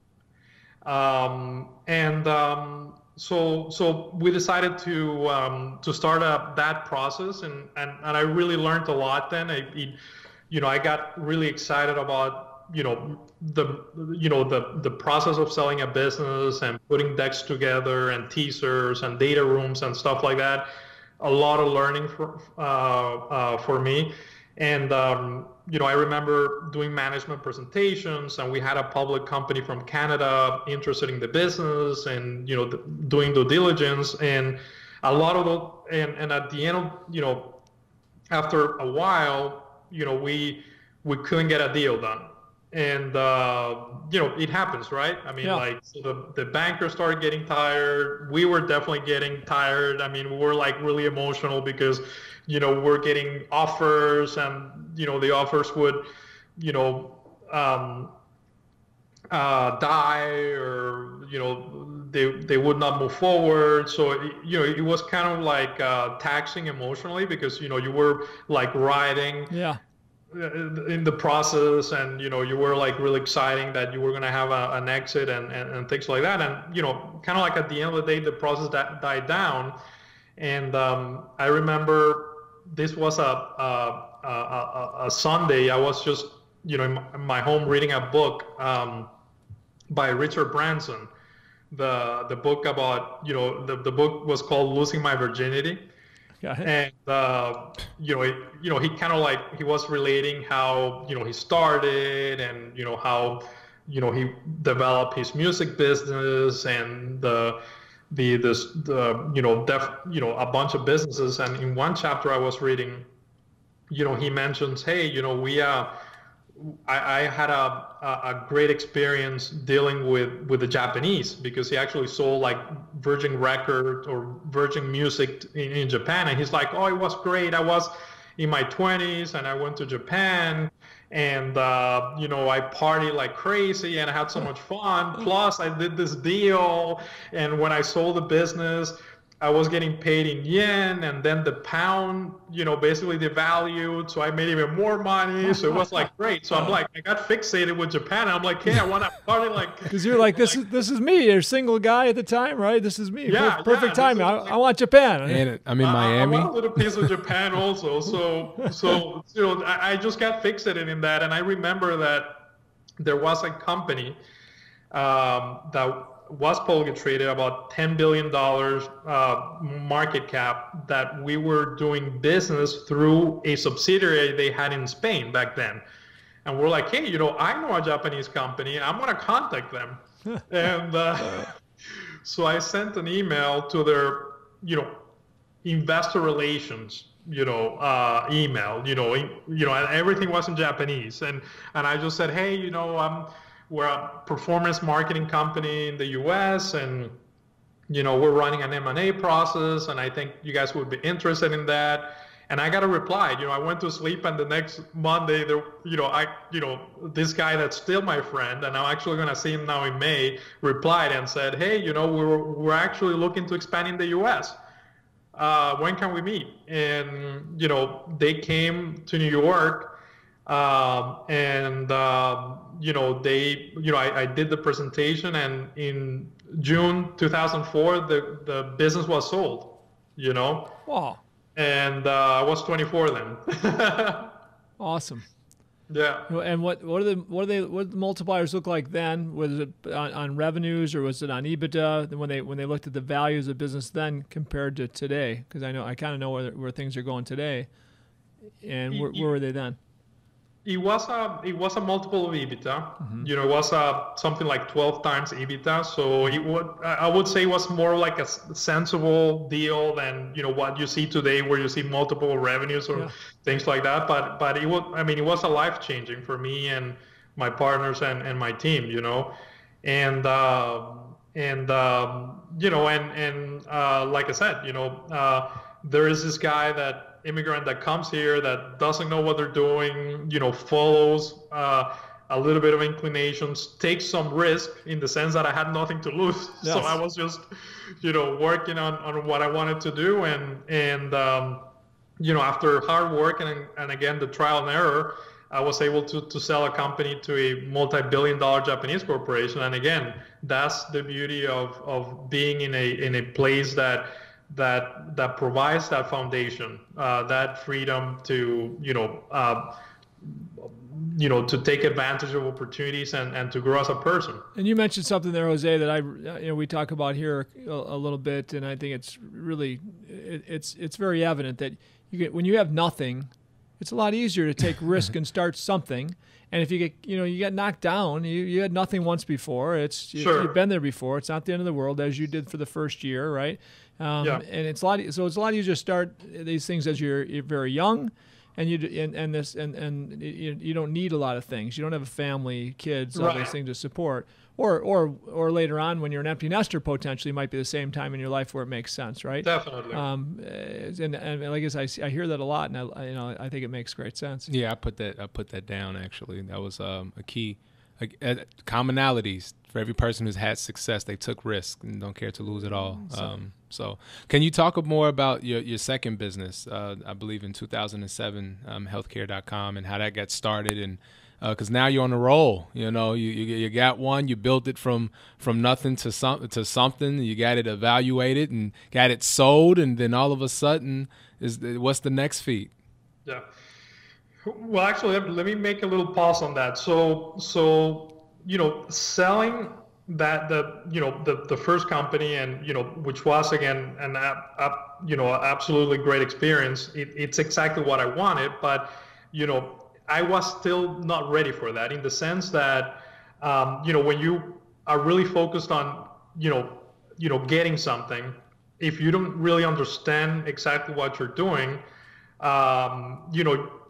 Um, and um, so, so we decided to, um, to start up that process, and, and, and I really learned a lot then. I, it, you know, I got really excited about, you know, the, you know, the, the process of selling a business and putting decks together and teasers and data rooms and stuff like that. A lot of learning for, uh, uh, for me. And, um, you know, I remember doing management presentations, and we had a public company from Canada interested in the business, and, you know, the, doing due diligence, and a lot of the, and, and at the end of, you know, after a while, you know, we, we couldn't get a deal done. And, uh, you know, it happens, right? I mean, Yeah. like, so the, the bankers started getting tired. We were definitely getting tired. I mean, we were like really emotional because, you know, we're getting offers, and, you know, the offers would, you know, um, uh, die, or, you know, they, they would not move forward. So, it, you know, it was kind of like uh, taxing emotionally, because, you know, you were like riding Yeah. in the process, and, you know, you were like really exciting that you were going to have a, an exit, and, and, and things like that. And, you know, kind of like at the end of the day, the process that died down. And um, I remember this was a, a, a, a Sunday. I was just, you know, in my, in my home reading a book um, by Richard Branson. The, the book about, you know, the, the book was called Losing My Virginity. Got it. And, uh, you know, it, you know, he kind of like, he was relating how, you know, he started, and, you know, how, you know, he developed his music business, and the, the, this, the, you know, def, you know, a bunch of businesses. And in one chapter I was reading, you know, he mentions, hey, you know, we, uh, I, I had a, a a great experience dealing with with the Japanese, because he actually sold like Virgin Record or Virgin Music in, in Japan, and he's like, oh, it was great. I was in my twenties and I went to Japan, and uh, you know, I partied like crazy and I had so much fun. Plus, I did this deal, and when I sold the business, I was getting paid in yen, and then the pound, you know, basically devalued, so I made even more money. So it was like great. So I'm like, I got fixated with Japan. I'm like, hey, I want to party like. Because you're like, this like, is this is me. You're a single guy at the time, right? This is me. Yeah, perfect yeah, timing. I, like, I want Japan. And I'm in Miami. I, I want a little piece of Japan also. So so you know, I, I just got fixated in that, and I remember that there was a company um, that was publicly traded, about ten billion dollars uh, market cap, that we were doing business through a subsidiary they had in Spain back then. And we're like, hey, you know, I know a Japanese company. I'm going to contact them. and uh, so I sent an email to their, you know, investor relations, you know, uh, email, you know, you know, and everything was in Japanese. And, and I just said, hey, you know, I'm, we're a performance marketing company in the U S, and you know, we're running an M and A process, and I think you guys would be interested in that. And I got a reply. You know, I went to sleep, and the next Monday, there, you know, I, you know, this guy that's still my friend, and I'm actually going to see him now in May, replied and said, hey, you know, we're we're actually looking to expand in the U S. Uh, when can we meet? And you know, they came to New York, um, and. Um, you know, they, you know, I, I did the presentation, and in June two thousand four, the, the business was sold, you know. Wow. And uh, I was twenty-four then. Awesome. Yeah. And what what are the what are they what did the multipliers look like then? Was it on, on revenues, or was it on EBITDA? When they when they looked at the values of business then compared to today, because I know I kind of know where where things are going today, and where, where were they then? It was a it was a multiple of EBITDA. Mm-hmm. You know, it was a something like twelve times EBITDA. So it would I would say it was more like a sensible deal than, you know, what you see today, where you see multiple revenues or yeah. things like that. But but it was I mean it was a life changing for me and my partners and, and my team. You know, and uh, and um, you know and and uh, like I said, you know, uh, there is this guy that. Immigrant that comes here that doesn't know what they're doing, you know, follows uh, a little bit of inclinations, takes some risk in the sense that I had nothing to lose. Yes. So I was just, you know, working on, on what I wanted to do. And, and um, you know, after hard work and, and again, the trial and error, I was able to, to sell a company to a multi-billion dollar Japanese corporation. And again, that's the beauty of, of being in a, in a place that, that that provides that foundation, uh, that freedom to, you know, uh, you know, to take advantage of opportunities and, and to grow as a person. And you mentioned something there, Jose, that I, you know, we talk about here a, a little bit, and I think it's really, it, it's it's very evident that you get when you have nothing, it's a lot easier to take risk and start something. And if you get, you know, you get knocked down, you, you had nothing once before. It's you, sure. You've been there before. It's not the end of the world, as you did for the first year, right? Um, yeah. And it's a lot. So it's a lot easier to start these things as you're, you're very young, and you and, and this and and you, you don't need a lot of things. You don't have a family, kids, all right. these things to support. Or or or later on, when you're an empty nester, potentially might be the same time in your life where it makes sense, right? Definitely. Um, and, and like I said, I, see, I hear that a lot, and I you know I think it makes great sense. Yeah, I put that I put that down actually. That was um, a key. Uh, commonalities for every person who's had success. They took risks and don't care to lose it all. Um, so can you talk more about your, your second business, uh, I believe in two thousand seven, um, healthcare dot com, and how that got started? And because uh, now you're on a roll, you know, you, you you got one, you built it from from nothing to some to something. You got it evaluated and got it sold, and then all of a sudden, is what's the next feat? Yeah. Well, actually, let me make a little pause on that. So, so you know, selling that the you know the the first company, and you know, which was again an up, you know absolutely great experience. It, it's exactly what I wanted, but you know, I was still not ready for that, in the sense that um, you know, when you are really focused on you know you know getting something, if you don't really understand exactly what you're doing, um, you know.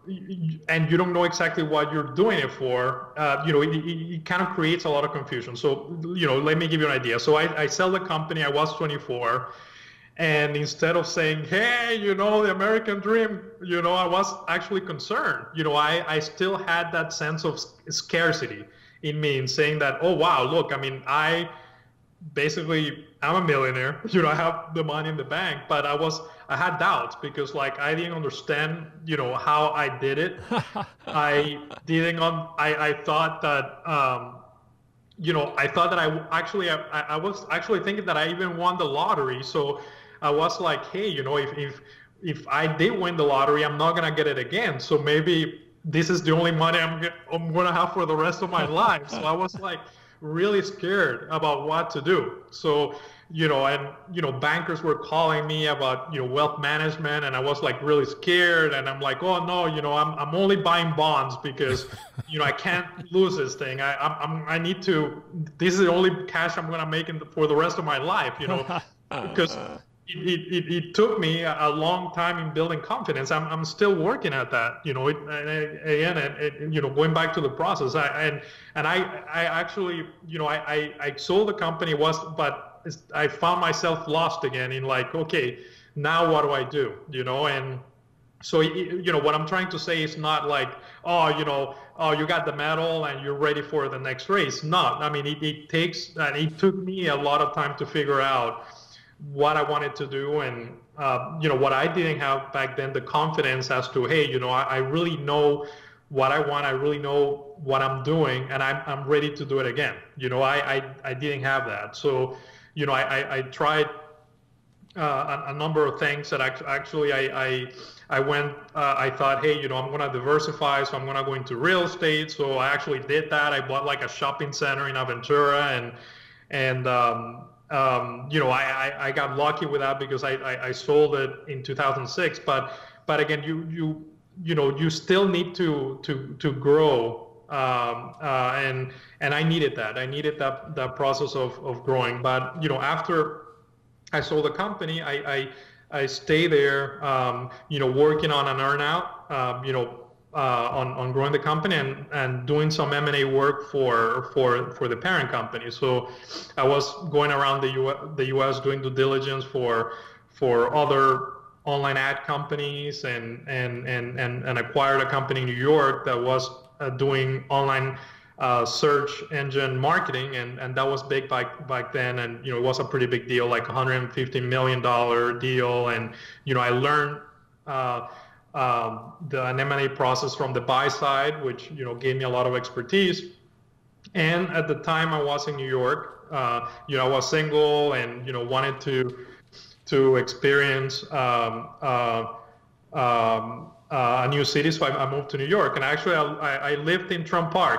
and you don't know exactly what you're doing it for, uh, you know, it, it, it kind of creates a lot of confusion. So, you know, let me give you an idea. So I, I sell the company. I was twenty-four. And instead of saying, hey, you know, the American dream, you know, I was actually concerned. You know, I, I still had that sense of scarcity in me, in saying that, oh, wow, look, I mean, I basically, I'm a millionaire. You know, I have the money in the bank, but I was, I had doubts because, like, I didn't understand, you know, how I did it. I didn't, on, I, I thought that, um, you know, I thought that I actually, I, I was actually thinking that I even won the lottery. So I was like, hey, you know, if, if, if I did win the lottery, I'm not going to get it again. So maybe this is the only money I'm, I'm going to have for the rest of my life. So I was like really scared about what to do. So, you know, and, you know, bankers were calling me about, you know, wealth management, and I was like really scared. And I'm like, oh no, you know, I'm, I'm only buying bonds because, you know, I can't lose this thing. I, I'm, I need to, this is the only cash I'm going to make in the, for the rest of my life, you know, because it, it, it took me a long time in building confidence. I'm, I'm still working at that, you know, it, and again, and, and, you know, going back to the process. I, and, and I, I actually, you know, I, I, I sold the company was, but I found myself lost again in like, okay, now what do I do? You know, and so, you know, what I'm trying to say is not like, oh, you know, oh, you got the medal and you're ready for the next race. Not, I mean, it, it takes, and it took me a lot of time to figure out what I wanted to do. And, uh, you know, what I didn't have back then, the confidence as to, hey, you know, I, I really know what I want. I really know what I'm doing, and I'm, I'm ready to do it again. You know, I, I, I didn't have that. So, you know, I, I, I tried uh, a, a number of things that actually I, I, I went, uh, I thought, hey, you know, I'm going to diversify. So I'm going to go into real estate. So I actually did that. I bought like a shopping center in Aventura, and, and, um, um, you know, I, I, I got lucky with that because I, I, I sold it in two thousand six. But, but again, you, you, you know, you still need to, to, to grow. Um, uh, and and I needed that. I needed that that process of, of growing. But you know, after I sold the company, I I, I stay there. Um, you know, working on an earnout. Um, you know, uh, on on growing the company and, and doing some M and A work for for for the parent company. So I was going around the U S, the U S doing due diligence for for other online ad companies, and and and and, and acquired a company in New York that was Uh, doing online uh, search engine marketing, and, and that was big back back then, and you know it was a pretty big deal, like one hundred fifty million dollar deal, and you know I learned uh, um, the an M and A process from the buy side, which you know gave me a lot of expertise. And at the time I was in New York, uh, you know I was single, and you know wanted to to experience. Um, uh, um, Uh, a new city, so I, I moved to New York, and actually I, I lived in Trump Park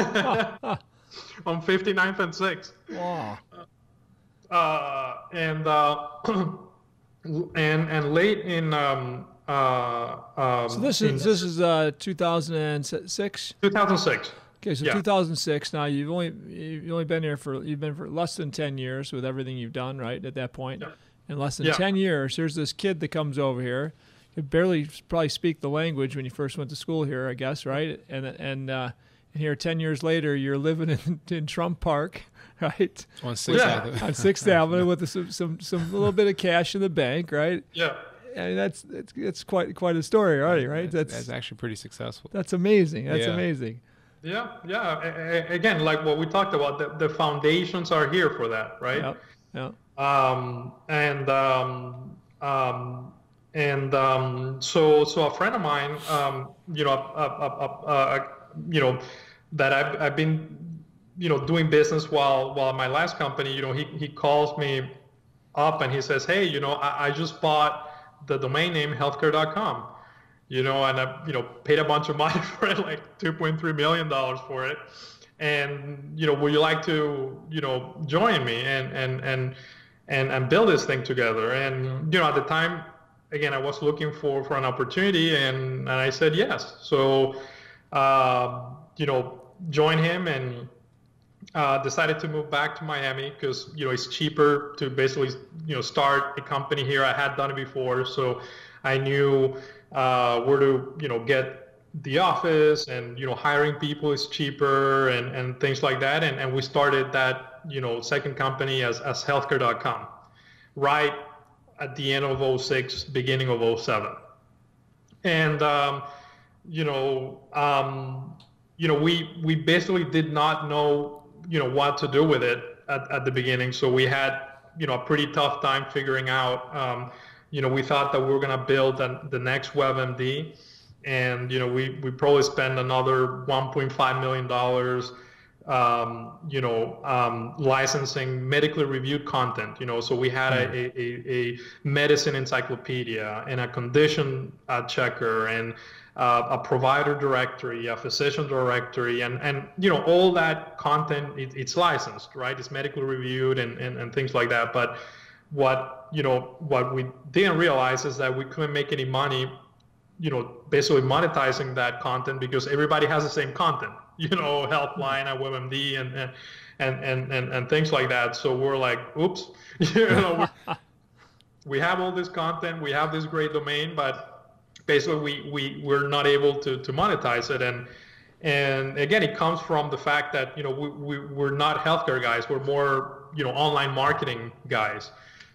on fifty-ninth and sixth. Wow. Uh, and uh, and and late in um, uh, um, so this is this is uh, two thousand six. two thousand six. Okay, so yeah. two thousand six. Now you've only you've only been here for you've been for less than ten years with everything you've done, right? At that point, yeah. in less than yeah. ten years, here's this kid that comes over here. Could barely probably speak the language when you first went to school here, I guess, right? And and uh, and here ten years later, you're living in, in Trump Park, right? On Sixth yeah. Avenue. On Sixth Avenue with some some some little bit of cash in the bank, right? Yeah. I mean, that's that's that's quite quite a story already, right? That's, That's that's actually pretty successful. That's amazing. That's Yeah. amazing. Yeah, yeah. A- a- Again, like what we talked about, the, the foundations are here for that, right? Yeah. Yeah. Um, and um, um, and um, so so a friend of mine, um, you know, uh, uh, uh, uh, you know, that I've I've been, you know, doing business while while my last company, you know, he he calls me up and he says, hey, you know, I, I just bought the domain name healthcare dot com. You know, and I, you know, paid a bunch of money for it, like two point three million dollars for it. And, you know, would you like to, you know, join me and, and, and, and, and build this thing together? And, you know, at the time, again, I was looking for, for an opportunity, and, and I said yes. So, uh, you know, join him, and uh, decided to move back to Miami because, you know, it's cheaper to basically, you know, start a company here. I had done it before, so I knew uh, where to, you know, get the office, and you know hiring people is cheaper, and, and things like that. And, and we started that you know second company as, as healthcare dot com, right at the end of oh six, beginning of oh seven. And um, you know um, you know we we basically did not know you know what to do with it at, at the beginning. So we had you know a pretty tough time figuring out. Um, you know we thought that we were going to build an, the next WebMD. And you know, we we probably spend another one point five million dollars, um, you know, um, licensing medically reviewed content. You know, so we had a, a, a medicine encyclopedia and a condition uh, checker and uh, a provider directory, a physician directory, and and you know, all that content it, it's licensed, right? It's medically reviewed and, and and things like that. But what you know, what we didn't realize is that we couldn't make any money, you know, basically monetizing that content, because everybody has the same content, you know, Healthline and WebMD and and and and and, and things like that. So we're like, oops, you know, we have all this content, we have this great domain, but basically we we we're not able to to monetize it. And and again, it comes from the fact that you know we, we we're not healthcare guys, we're more you know online marketing guys.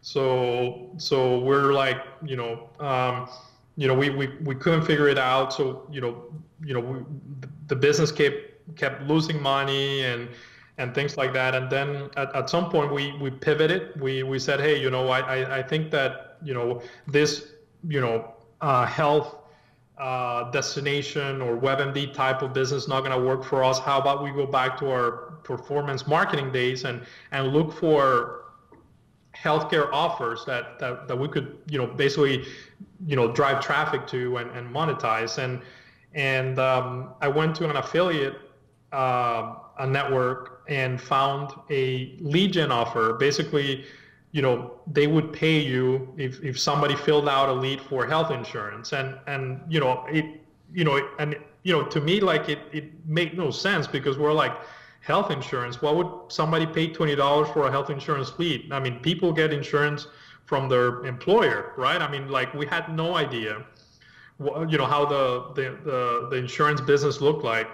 So so we're like you know. Um, You know, we, we, we couldn't figure it out. So, you know, you know, we, the business kept kept losing money and and things like that. And then at, at some point we, we pivoted. We we said, hey, you know, I, I, I think that, you know, this, you know, uh, health uh, destination or WebMD type of business not going to work for us. How about we go back to our performance marketing days and and look for healthcare offers that, that, that we could, you know, basically, you know, drive traffic to and, and monetize. And, and um, I went to an affiliate, uh, a network, and found a lead gen offer. Basically, you know, they would pay you if, if somebody filled out a lead for health insurance. And, and, you know, it, you know, and, you know, to me, like it, it made no sense, because we're like, health insurance, why would somebody pay twenty dollars for a health insurance lead? I mean, people get insurance from their employer, right? I mean, like we had no idea, you know, how the the the, the insurance business looked like.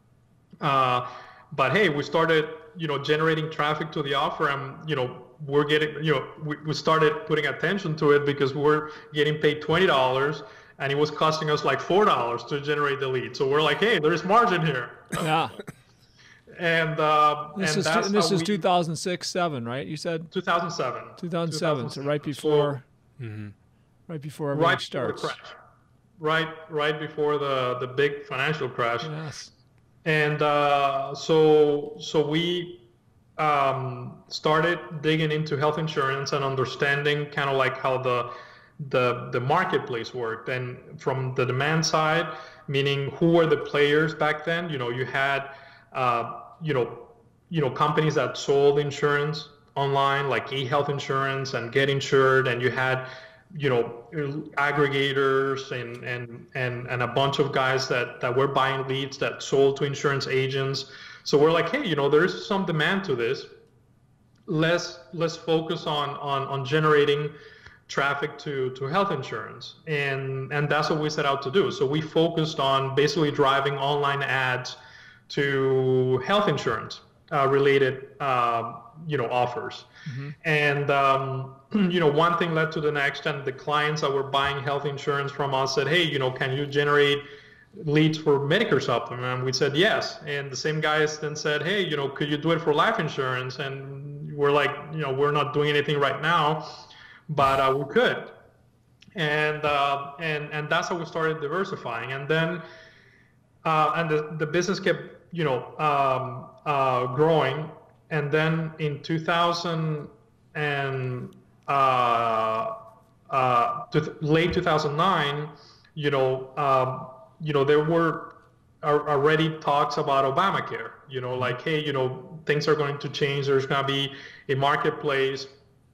Uh, but hey, we started, you know, generating traffic to the offer, and you know, we're getting, you know, we, we started putting attention to it because we're getting paid twenty dollars, and it was costing us like four dollars to generate the lead. So we're like, hey, there's margin here. Yeah. And uh, this and is that's this how is we, two thousand six, seven, right? You said two thousand seven. two thousand seven, so right before, So, mm-hmm. right before everything right starts. Before the crash. Right, right before the the big financial crash. Yes. And uh, so so we um, started digging into health insurance and understanding kind of like how the the the marketplace worked. And from the demand side, meaning who were the players back then? You know, you had uh, you know, you know, companies that sold insurance online, like eHealth Insurance and Get Insured, and you had, you know, aggregators and and and and a bunch of guys that that were buying leads that sold to insurance agents. So we're like, hey, you know, there's some demand to this. Let's let's focus on on on generating traffic to to health insurance, and and that's what we set out to do. So we focused on basically driving online ads to health insurance uh, related uh, you know offers. Mm-hmm. And um, you know, one thing led to the next, and the clients that were buying health insurance from us said, hey, you know, can you generate leads for Medicare supplement? And we said yes. And the same guys then said, hey, you know, could you do it for life insurance? And we're like, you know, we're not doing anything right now, but uh, we could. And uh, and and that's how we started diversifying. And then uh, and the the business kept, you know, um, uh, growing. And then in two thousand and uh, uh, to late two thousand nine, you know, um, you know, there were already talks about Obamacare. You know, like, hey, you know, things are going to change. There's going to be a marketplace.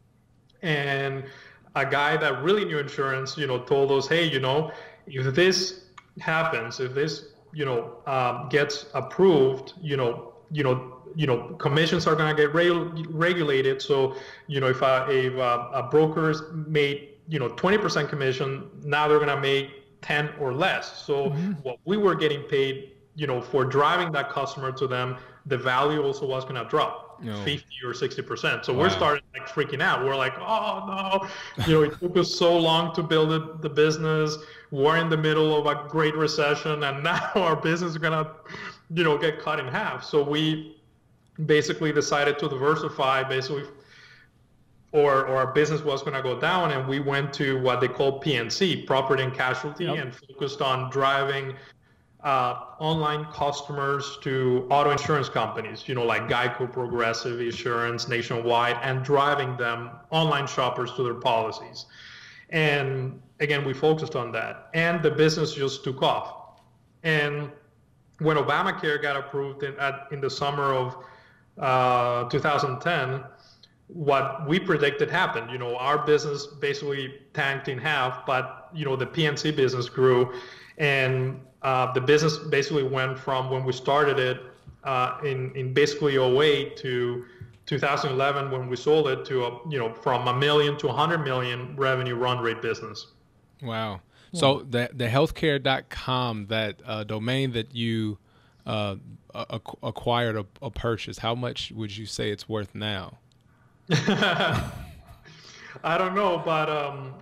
And a guy that really knew insurance, you know, told us, hey, you know, if this happens, if this, you know, um, gets approved, you know, you know, you know, commissions are going to get re- regulated. So, you know, if a, if a, a broker's made, you know, twenty percent commission, now they're going to make, ten or less. So Mm-hmm. what we were getting paid, you know, for driving that customer to them, the value also was going to drop No. fifty or sixty percent. So Wow. we're starting like freaking out. We're like, oh no, you know, it took us so long to build it, the business. We're in the middle of a great recession, and now our business is going to, you know, get cut in half. So we basically decided to diversify, basically, or, or our business was going to go down, and we went to what they call P and C, property and casualty, Yep. and focused on driving uh, online customers to auto insurance companies, you know, like Geico, Progressive Insurance, Nationwide, and driving them, online shoppers, to their policies. And again, we focused on that, and the business just took off. And when Obamacare got approved in, at, in the summer of uh, two thousand ten, what we predicted happened. You know, our business basically tanked in half, but, you know, the P and C business grew, and uh, the business basically went from when we started it uh, in, in basically oh eight to two thousand eleven when we sold it to, a, you know, from a million to one hundred million revenue run rate business. Wow. So the the healthcare dot com, that uh, domain that you uh, ac- acquired a, a purchase, how much would you say it's worth now? I don't know, but um,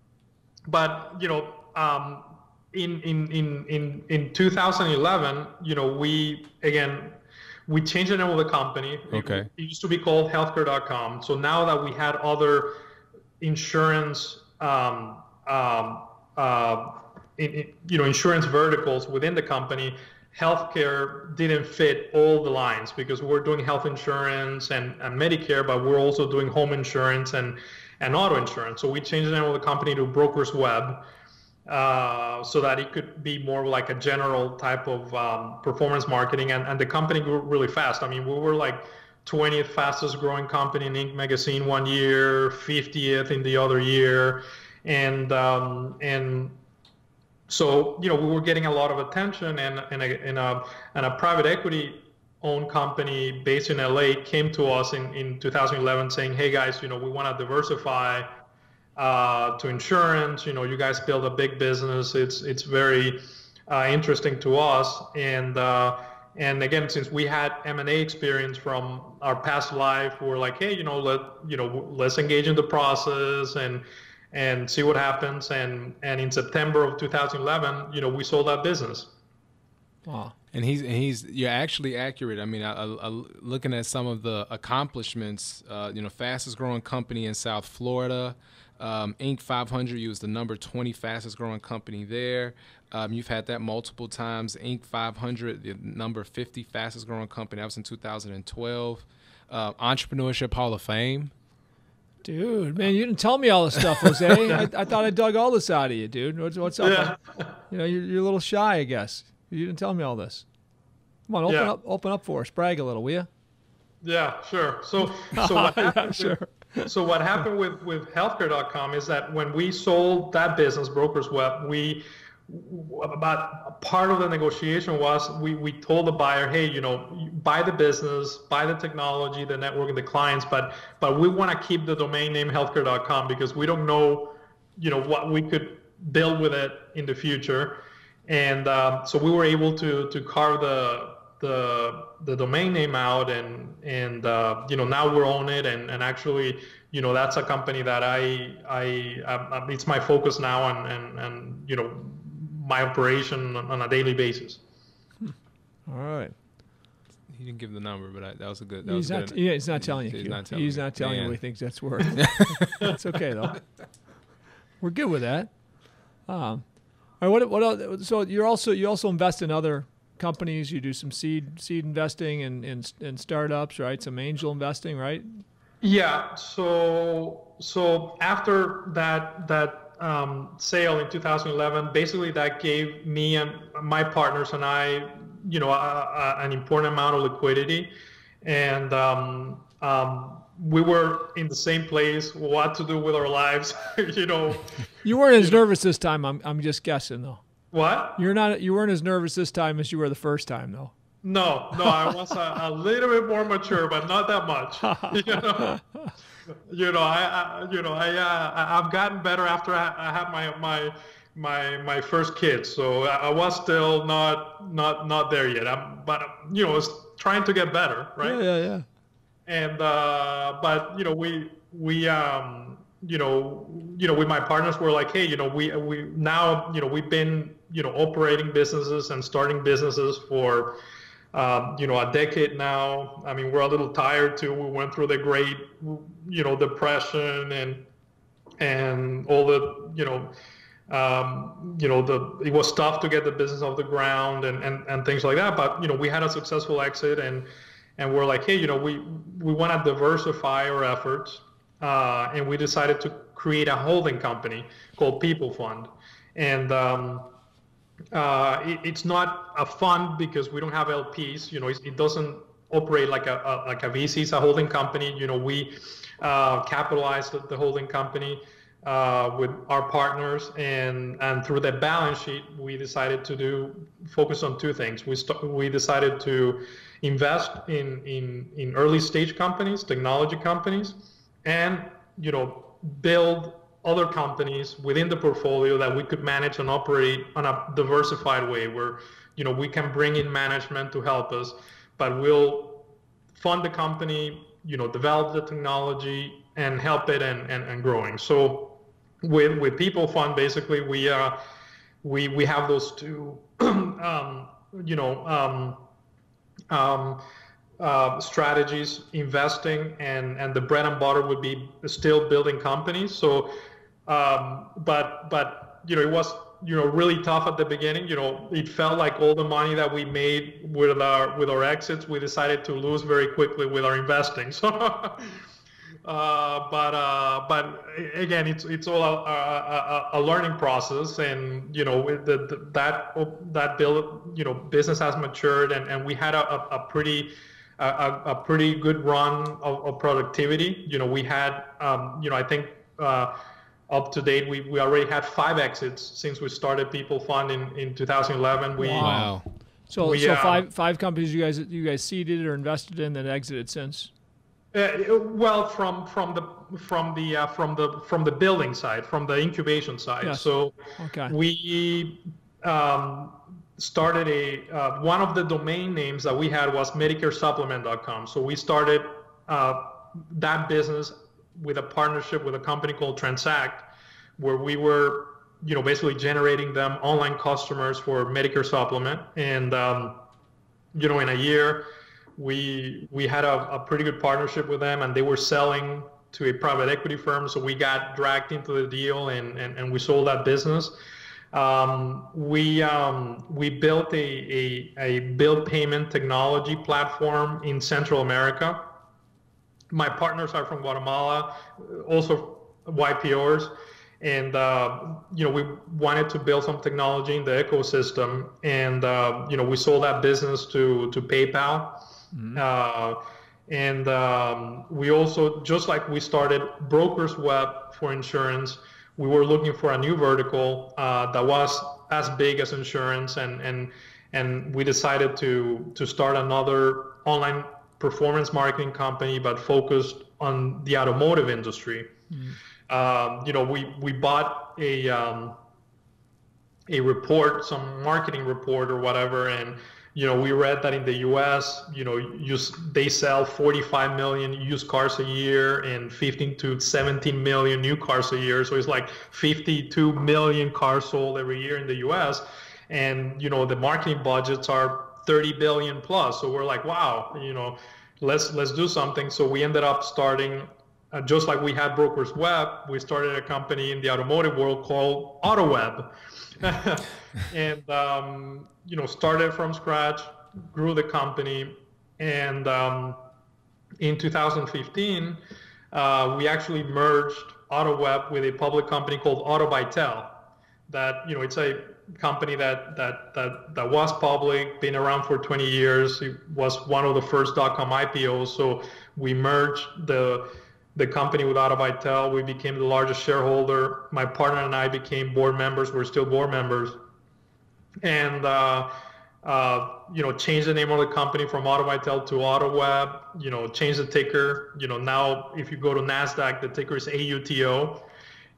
but you know, um, in in in in in two thousand eleven, you know, we again we changed the name of the company. Okay. It, it used to be called healthcare dot com. So now that we had other insurance, um, um, uh, in, in, you know, insurance verticals within the company, healthcare didn't fit all the lines, because we're doing health insurance and, and Medicare, but we're also doing home insurance and, and auto insurance. So we changed the name of the company to Brokers Web, uh, so that it could be more like a general type of um, performance marketing. And, and the company grew really fast. I mean, we were like twentieth fastest growing company in Inc magazine one year, fiftieth in the other year. And, um, and, So, you know, we were getting a lot of attention, and, and, a, and, a, and a private equity owned company based in L A came to us in, in two thousand eleven saying, hey guys, you know, we want to diversify uh, to insurance. You know, you guys build a big business. It's, it's very uh, interesting to us. And, uh, and again, since we had M and A experience from our past life, we're like, hey, you know, let, you know, let's engage in the process and, and see what happens. And, and in September of two thousand eleven, you know, we sold that business. Wow. And he's, and he's, you're actually accurate. I mean, I, I, I, looking at some of the accomplishments, uh, you know, fastest growing company in South Florida, um, Inc five hundred, you was the number twenty fastest growing company there. Um, you've had that multiple times. Inc five hundred, the number fifty fastest growing company. That was in two thousand twelve. Uh, Entrepreneurship Hall of Fame. Dude, man, you didn't tell me all this stuff, Jose. I, I thought I dug all this out of you, dude. What's, what's up? Yeah. You know, you're, you're a little shy, I guess. You didn't tell me all this. Come on, open Yeah. up, open up for us. Brag a little, will you? Yeah, sure. So, so what Yeah, happened? sure. With, so what happened with with healthcare dot com is that when we sold that business, Brokers Web, we about part of the negotiation was we we told the buyer, hey, you know, buy the business, buy the technology, the network, and the clients, but but we want to keep the domain name healthcare dot com because we don't know, you know, what we could build with it in the future. And um, so we were able to to carve the the the domain name out, and and uh, you know, now we're on it, and and actually, you know, that's a company that I I, I it's my focus now, and and and you know, my operation on a daily basis. All right. He didn't give the number, but I, that was a good. That He's was not. good. Yeah, he's not telling you. He's Q. not telling He's me. not telling you Man. what he thinks that's worth. It's okay though. We're good with that. Um, all right. What? What else? So you're also you also invest in other companies. You do some seed seed investing and in, in, in startups, right? Some angel investing, right? Yeah. So so after that that. Um, sale in two thousand eleven, basically that gave me and my partners and I, you know, a, a, an important amount of liquidity, and um, um, we were in the same place, what to do with our lives, you know. You weren't as nervous this time. I'm I'm just guessing though. What? You're not. You weren't as nervous this time as you were the first time though. No, no, I was a, a little bit more mature, but not that much. You know, you know, I, I you know, I, uh, I've gotten better after I, I had my my my my first kid, so I, I was still not not not there yet. I'm, but you know, I was trying to get better, right? Yeah, yeah, yeah. And uh, but you know, we we um, you know you know with my partners, we're like, hey, you know, we we now you know we've been you know operating businesses and starting businesses for uh, you know a decade now. I mean, we're a little tired too. We went through the great you know depression and and all the you know. Um, you know, the it was tough to get the business off the ground and, and, and things like that. But, you know, we had a successful exit and and we're like, hey, you know, we, we want to diversify our efforts. Uh, and we decided to create a holding company called People Fund. And um, uh, it, it's not a fund because we don't have L Ps. You know, it, it doesn't operate like a, a like a V C. It's a holding company. You know, we uh, capitalized the holding company uh, with our partners, and and through the balance sheet, we decided to do focus on two things. We st- we decided to invest in in in early stage companies, technology companies, and you know build other companies within the portfolio that we could manage and operate on a diversified way, where you know we can bring in management to help us, but we'll fund the company, you know, develop the technology and help it and and, and growing. So with with People Fund, basically we uh we we have those two um, you know um, um, uh, strategies, investing and and the bread and butter would be still building companies. So um, but but you know it was you know really tough at the beginning. You know it felt like all the money that we made with our with our exits, we decided to lose very quickly with our investing. So Uh, but uh, but again, it's it's all a, a, a learning process, and you know with the, the, that that build you know business has matured, and, and we had a, a pretty a, a pretty good run of, of productivity. You know we had um, you know I think uh, up to date we, we already had five exits since we started People Fund in, in two thousand eleven. We, wow. So we, so uh, five five companies you guys you guys seeded or invested in that exited since. Uh, well, from from the from the uh, from the from the building side, from the incubation side. Yes. So okay. we um, started a uh, one of the domain names that we had was Medicare Supplement dot com. So we started uh, that business with a partnership with a company called Transact, where we were you know basically generating them online customers for Medicare Supplement, and um, you know in a year. We we had a, a pretty good partnership with them, and they were selling to a private equity firm. So we got dragged into the deal, and, and, and we sold that business. Um, we um, we built a, a, a bill payment technology platform in Central America. My partners are from Guatemala, also Y P Os. And, uh, you know, we wanted to build some technology in the ecosystem. And, uh, you know, we sold that business to, to PayPal. Mm-hmm. Uh, and um, we also, just like we started Brokers Web for insurance, we were looking for a new vertical uh, that was as big as insurance. And, and, and we decided to, to start another online performance marketing company, but focused on the automotive industry. Mm-hmm. Um, you know, we, we bought a, um, a report, some marketing report or whatever. And, you know, we read that in the U S, you know, use, they sell forty-five million used cars a year and fifteen to seventeen million new cars a year. So it's like fifty-two million cars sold every year in the U S. And, you know, the marketing budgets are thirty billion plus. So we're like, wow, you know, let's, let's do something. So we ended up starting Uh, just like we had Brokers Web, we started a company in the automotive world called AutoWeb. and, um, you know, started from scratch, grew the company. And um, in two thousand fifteen, uh, we actually merged AutoWeb with a public company called AutoBytel. That, you know, it's a company that, that, that, that was public, been around for twenty years. It was one of the first dot-com I P Os. So we merged the the company with AutoBytel. We became the largest shareholder. My partner and I became board members. We're still board members. And, uh, uh, you know, changed the name of the company from AutoBytel to AutoWeb, you know, changed the ticker. You know, now if you go to NASDAQ, the ticker is A U T O.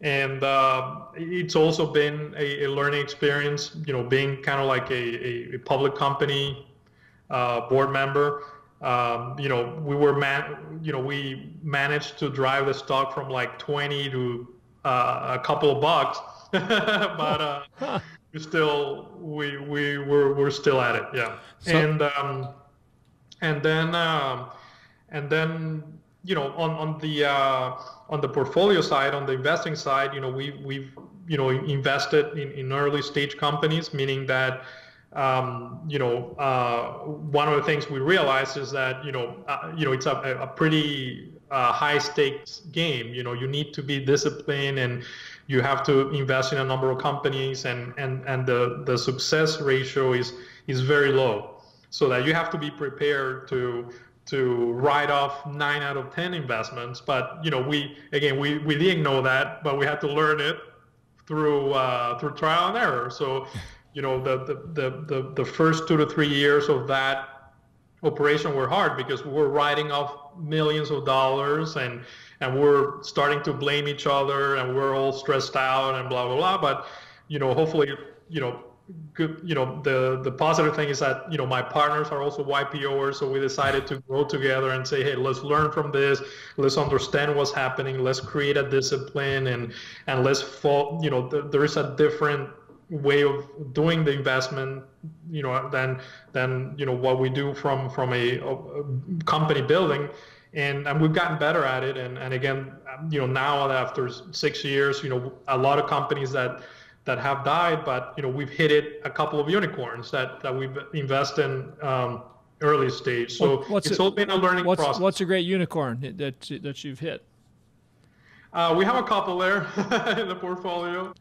And uh, it's also been a, a learning experience, you know, being kind of like a, a, a public company uh, board member. Um, you know, we were man, you know, we managed to drive the stock from like twenty to uh, a couple of bucks, but uh, huh. we still we we were we're still at it, yeah. So, and um, and then um, and then you know on on the uh, on the portfolio side, on the investing side, you know, we we've you know invested in, in early stage companies, meaning that. Um, you know, uh, one of the things we realized is that, you know, uh, you know, it's a, a pretty uh, high stakes game. You know, you need to be disciplined and you have to invest in a number of companies, and, and, and the, the success ratio is, is very low. So that you have to be prepared to, to write off nine out of ten investments. But, you know, we, again, we, we didn't know that, but we had to learn it through, uh, through trial and error. So, you know, the, the, the, the first two to three years of that operation were hard because we were writing off millions of dollars and, and we're starting to blame each other and we're all stressed out and blah, blah, blah. But, you know, hopefully, you know, good, you know, the, the positive thing is that, you know, my partners are also Y P O'ers. So we decided to grow together and say, hey, let's learn from this. Let's understand what's happening. Let's create a discipline and, and let's fall, you know, th- there is a different way of doing the investment, you know, than than you know what we do from from a, a company building, and and we've gotten better at it. And and again, you know, now after six years, you know, a lot of companies that that have died, but you know, we've hit it a couple of unicorns that that we've invested in um, early stage. So what's it's it, all been a learning what's, process. What's a great unicorn that that you've hit? Uh, we have a couple there in the portfolio.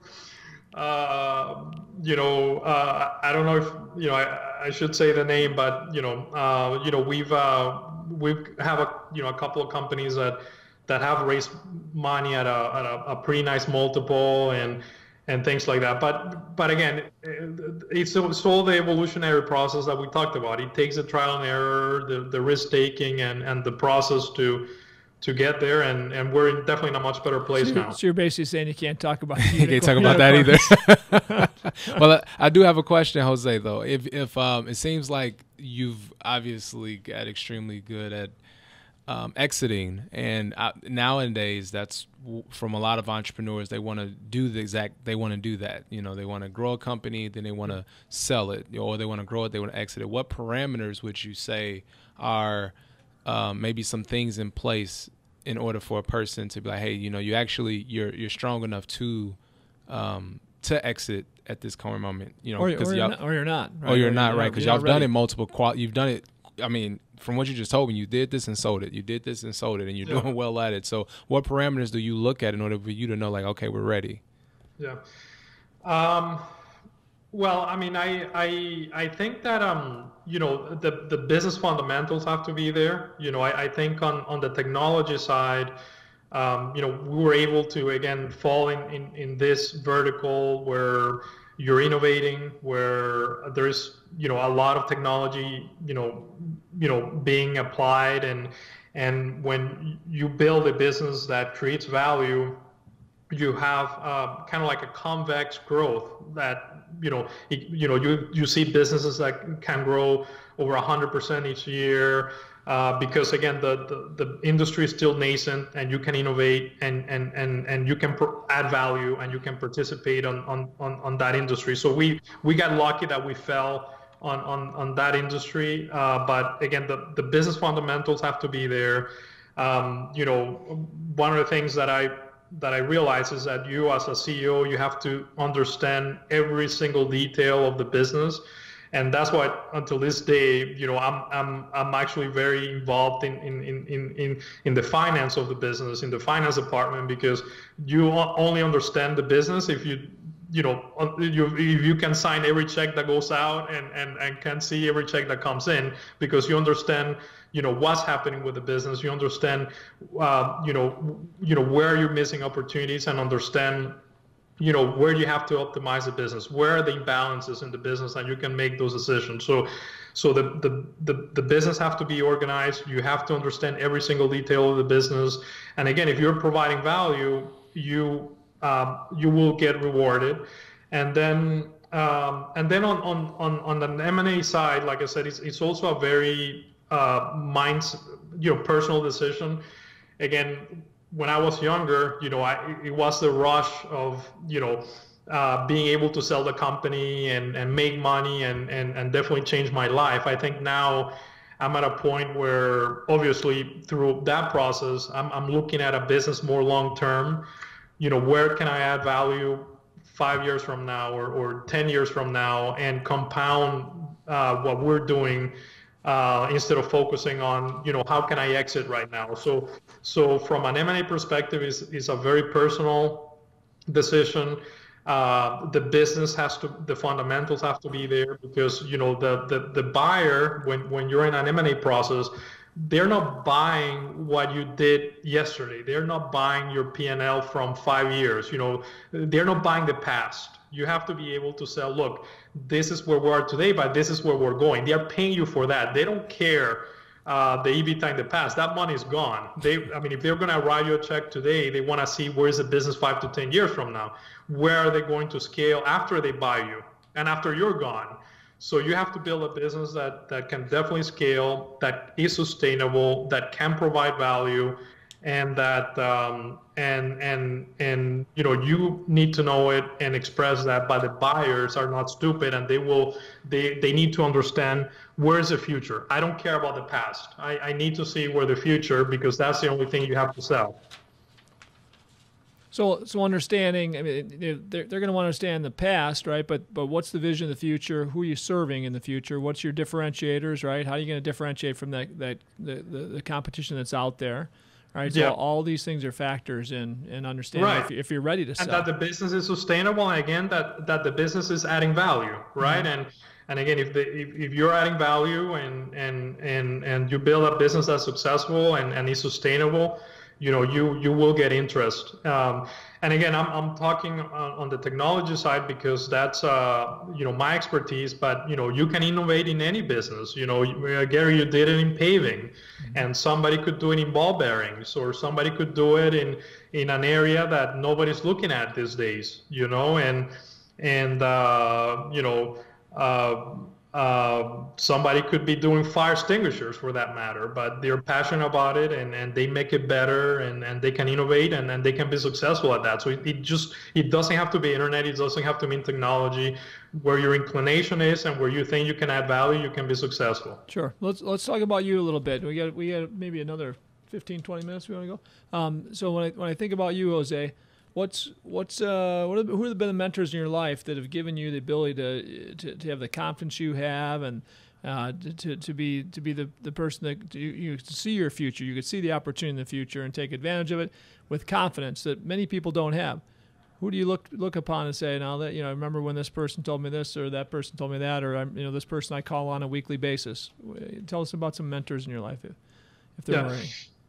Uh, you know, uh, I don't know if, you know, I, I should say the name, but, you know, uh, you know, we've, uh, we've have a, you know, a couple of companies that, that have raised money at a, at a, a pretty nice multiple and, and things like that. But, but again, it's, it's all the evolutionary process that we talked about. It takes a trial and error, the, the risk taking and, and the process to, to get there, and, and we're in definitely in a much better place so, now. So you're basically saying you can't talk about you can't talk about that either. Well, I, I do have a question, Jose. Though, if if um, it seems like you've obviously got extremely good at um, exiting, and uh, nowadays that's from a lot of entrepreneurs. They want to do the exact. They want to do that. You know, they want to grow a company, then they want to sell it, or they want to grow it, they want to exit it. What parameters would you say are Um, maybe some things in place in order for a person to be like, hey, you know, you actually you're you're strong enough to um, to exit at this current moment, you know, or, because or, y'all, you're not, or you're not, right? or you're or not, you're right? not, Because you're y'all not done ready. it multiple qual. You've done it. I mean, from what you just told me, you did this and sold it. You did this and sold it, and you're yeah. doing well at it. So, what parameters do you look at in order for you to know, like, okay, we're ready? Yeah. Um, well, I mean, I I I think that um, you know, the the business fundamentals have to be there. You know, I, I think on on the technology side, um, you know, we were able to again fall in, in in this vertical where you're innovating, where there's you know a lot of technology, you know, you know, being applied, and and when you build a business that creates value, you have uh, kind of like a convex growth that, you know, it, you know, you, you see businesses that can grow over one hundred percent each year uh, because, again, the, the, the industry is still nascent and you can innovate and, and, and, and you can pr- add value and you can participate on, on, on, on that industry. So we, we got lucky that we fell on, on, on that industry. Uh, but, again, the, the business fundamentals have to be there. Um, you know, one of the things that I that I realize is that you as a C E O, you have to understand every single detail of the business. And that's why until this day, you know, I'm I'm I'm actually very involved in in in in in the finance of the business, in the finance department, because you only understand the business if you you know you if you can sign every check that goes out and and and can see every check that comes in, because you understand you know what's happening with the business, you understand uh, you know you know where you're missing opportunities, and understand you know where you have to optimize the business, where are the imbalances in the business, and you can make those decisions. So so the the the, the business have to be organized. You have to understand every single detail of the business, and again, if you're providing value, you um, you will get rewarded. And then um, and then on on on on the M and A side, like I said, it's it's also a very uh, minds you know personal decision. Again, when I was younger, you know, I, it was the rush of you know. Uh, being able to sell the company and, and make money and, and, and definitely change my life. I think now I'm at a point where obviously through that process, I'm, I'm looking at a business more long-term, you know, where can I add value five years from now or, or ten years from now and compound uh, what we're doing uh, instead of focusing on, you know, how can I exit right now? So, so from an M and A perspective, is is a very personal decision. Uh, the business has to, the fundamentals have to be there because, you know, the, the, the buyer, when, when you're in an M and A process, they're not buying what you did yesterday. They're not buying your P and L from five years. You know, they're not buying the past. You have to be able to say, look, this is where we are today, but this is where we're going. They are paying you for that. They don't care uh, the EBITDA in the past. That money is gone. They, I mean, if they're going to write you a check today, they want to see where is the business five to ten years from now. Where are they going to scale after they buy you and after you're gone? So you have to build a business that, that can definitely scale, that is sustainable, that can provide value, and that um, and and and you know you need to know it and express that. But the buyers are not stupid, and they will they they need to understand where is the future. I don't care about the past. I, I need to see where the future, because that's the only thing you have to sell. So, so understanding, I mean, they're, they're going to want to understand the past, right? But, but what's the vision of the future? Who are you serving in the future? What's your differentiators, right? How are you going to differentiate from that, that the, the, the competition that's out there, right? So yeah. all these things are factors in, in understanding right. if, if you're ready to sell. And that the business is sustainable, and again, that, that the business is adding value, right? Mm-hmm. And and again, if, the, if if you're adding value and and and and you build a business that's successful and, and is sustainable, you know, you you will get interest. Um, and again, I'm I'm talking on, on the technology side because that's uh you know my expertise. But you know, you can innovate in any business. You know, Gary, you did it in paving, mm-hmm. and somebody could do it in ball bearings, or somebody could do it in in an area that nobody's looking at these days. You know, and and uh, you know. Uh, Uh, somebody could be doing fire extinguishers for that matter, but they're passionate about it, and, and they make it better, and, and they can innovate, and, and they can be successful at that. So it, it just, it doesn't have to be internet. It doesn't have to mean technology. Where your inclination is and where you think you can add value, you can be successful. Sure. Let's, let's talk about you a little bit. We got, we got maybe another fifteen, twenty minutes we want to go. Um, so when I, when I think about you, Jose, What's what's uh what are, who have been the mentors in your life that have given you the ability to to, to have the confidence you have, and uh, to to be to be the, the person that you, you see your future, you could see the opportunity in the future and take advantage of it with confidence that many people don't have. Who do you look look upon and say, now that you know, I remember when this person told me this, or that person told me that, or I'm you know this person I call on a weekly basis. Tell us about some mentors in your life, if, if there yeah. were any.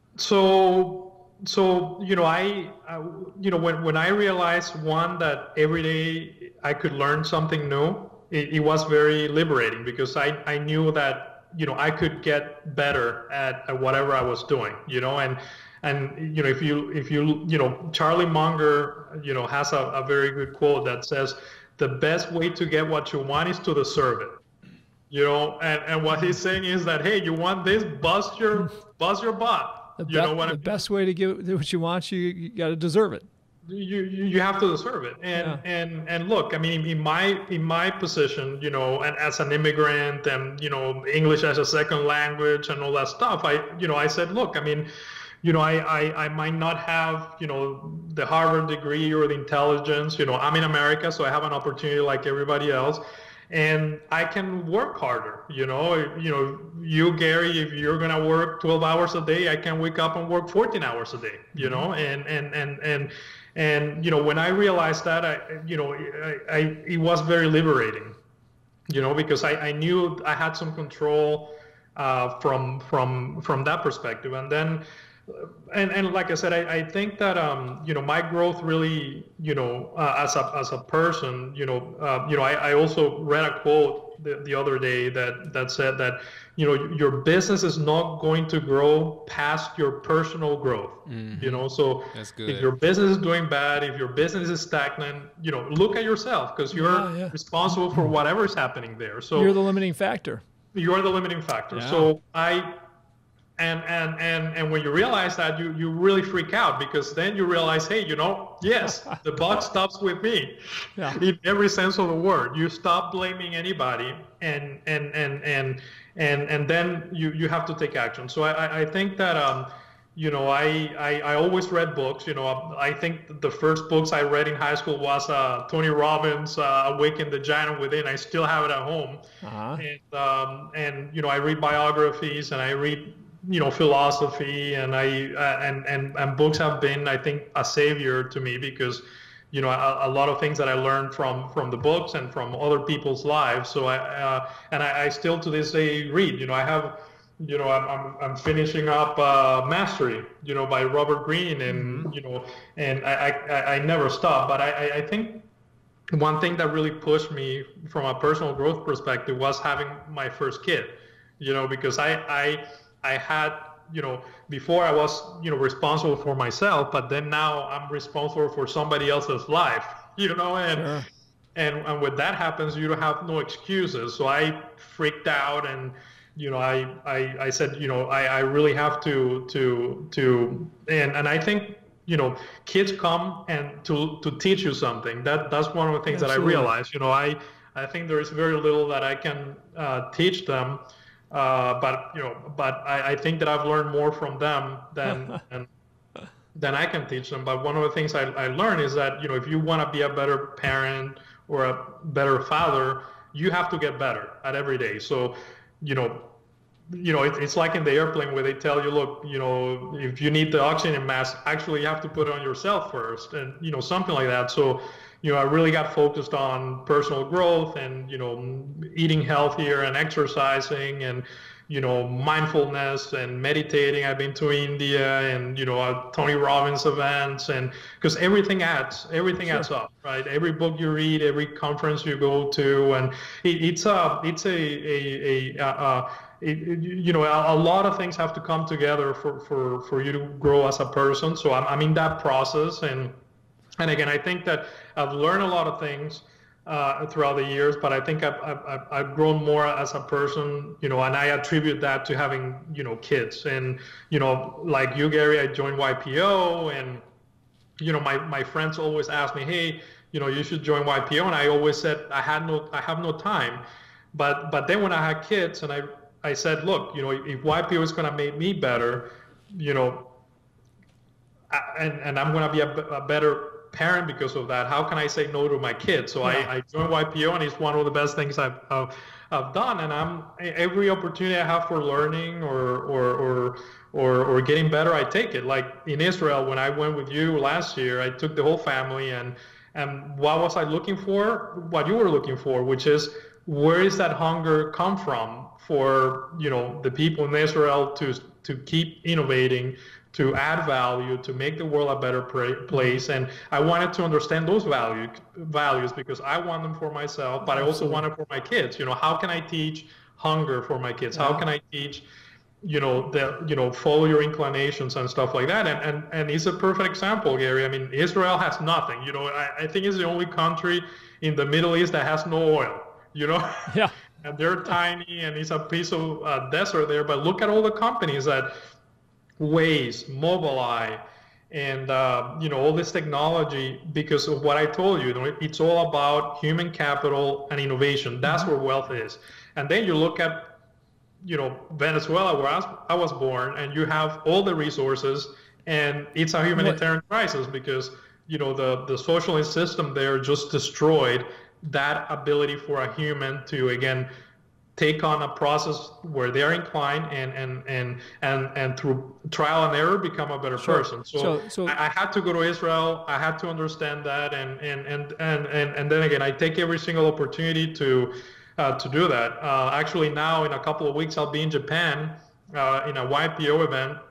So. So, you know, I, I, you know, when, when I realized, one, that every day I could learn something new, it, it was very liberating, because I, I knew that, you know, I could get better at, at whatever I was doing, you know, and, and, you know, if you, if you, you know, Charlie Munger, you know, has a, a very good quote that says, the best way to get what you want is to deserve it. You know, and, and what he's saying is that, hey, you want this, bust your, bust your butt. The, you be- know what the I mean? best way to get what you want, you, you got to deserve it. You you have to deserve it, and yeah. and and look, I mean, in my in my position, you know, and as an immigrant, and you know, English as a second language, and all that stuff, I you know, I said, look, I mean, you know, I I, I might not have you know the Harvard degree or the intelligence, you know, I'm in America, so I have an opportunity like everybody else. And I can work harder, you know, you know, you, Gary, if you're going to work twelve hours a day, I can wake up and work fourteen hours a day, you mm-hmm. know, and, and, and, and, and, you know, when I realized that, I, you know, I, I it was very liberating, you know, because I, I knew I had some control uh, from, from, from that perspective. And then and and like I said, I, I think that um you know my growth really you know uh, as a as a person you know uh, you know I, I also read a quote the, the other day that that said that you know your business is not going to grow past your personal growth. Mm-hmm. You know, so That's good. If your business is doing bad, if your business is stagnant, you know, look at yourself, because you're yeah, yeah. responsible for whatever is happening there. So you're the limiting factor. You're the limiting factor. Yeah. So I. And, and and and when you realize that, you you really freak out, because then you realize, hey, you know, yes, the buck stops with me, yeah. in every sense of the word. You stop blaming anybody, and and and and and and then you you have to take action. So I I think that um you know I I, I always read books. You know, I think the first books I read in high school was uh, Tony Robbins' uh, Awaken the Giant Within. I still have it at home, uh-huh. and um and you know I read biographies, and I read. you know, philosophy, and I uh, and and and books have been, I think, a savior to me, because, you know, a, a lot of things that I learned from from the books and from other people's lives. So I uh, and I, I still to this day read. You know, I have, you know, I'm I'm, I'm finishing up uh, Mastery, you know, by Robert Greene, and mm-hmm. you know, and I, I I never stop. But I I think one thing that really pushed me from a personal growth perspective was having my first kid. You know, because I I. I had, you know, before I was, you know, responsible for myself, but then now I'm responsible for somebody else's life, you know, and sure. and and when that happens, you don't have no excuses. So I freaked out, and, you know, I I, I said, you know, I, I really have to to to and and I think, you know, kids come and to to teach you something. That that's one of the things Absolutely. that I realized. You know, I I think there is very little that I can uh, teach them. Uh, but you know, but I, I think that I've learned more from them than than, than I can teach them. But one of the things I, I learned is that, you know, if you want to be a better parent or a better father, you have to get better at every day. So, you know, you know, it, it's like in the airplane where they tell you, look, you know, if you need the oxygen mask, actually you have to put it on yourself first, and, you know, something like that. So, you know, I really got focused on personal growth and, you know, eating healthier and exercising and, you know, mindfulness and meditating. I've been to India and, you know, uh, Tony Robbins events, and because everything adds, everything sure. adds up, right? Every book you read, every conference you go to, and it, it's a, it's a, a, a, a, a It, it, you know, a, a lot of things have to come together for, for, for you to grow as a person. So I'm, I'm in that process. And, and again, I think that I've learned a lot of things uh, throughout the years, but I think I've, I've, I've grown more as a person, you know, and I attribute that to having, you know, kids. And, you know, like you, Gary, I joined Y P O, and, you know, my, my friends always ask me, hey, you know, you should join Y P O. And I always said, I had no, I have no time. But, but then when I had kids, and I, I said, look, you know, if Y P O is going to make me better, you know, and, and I'm going to be a, a better parent because of that, how can I say no to my kids? So yeah. I, I joined Y P O, and it's one of the best things I've, I've, I've done. And I'm every opportunity I have for learning or, or, or, or, or getting better, I take it. Like in Israel, when I went with you last year, I took the whole family, and, and what was I looking for? What you were looking for, which is, where is that hunger come from for, you know, the people in Israel to to keep innovating, to add value, to make the world a better place. And I wanted to understand those value, values because I want them for myself, but I also want it for my kids. You know, how can I teach hunger for my kids? How can I teach, you know, the, you know, follow your inclinations and stuff like that? And, and, and it's a perfect example, Gary. I mean, Israel has nothing. You know, I, I think it's the only country in the Middle East that has no oil. You know, yeah, and they're tiny, and it's a piece of uh, desert there. But look at all the companies that Waze, Mobileye, and uh, you know, all this technology, because of what I told you. You know, it's all about human capital and innovation. That's where wealth is. And then you look at, you know, Venezuela, where I was, I was born, and you have all the resources, and it's a humanitarian crisis because, you know, the the socialist system there just destroyed that ability for a human to, again, take on a process where they are inclined and and and and and through trial and error become a better sure. person. So, so, so I, I had to go to Israel. I had to understand that, and and and and and, and then again, I take every single opportunity to uh, to do that. Uh, actually, now in a couple of weeks, I'll be in Japan uh, in a Y P O event.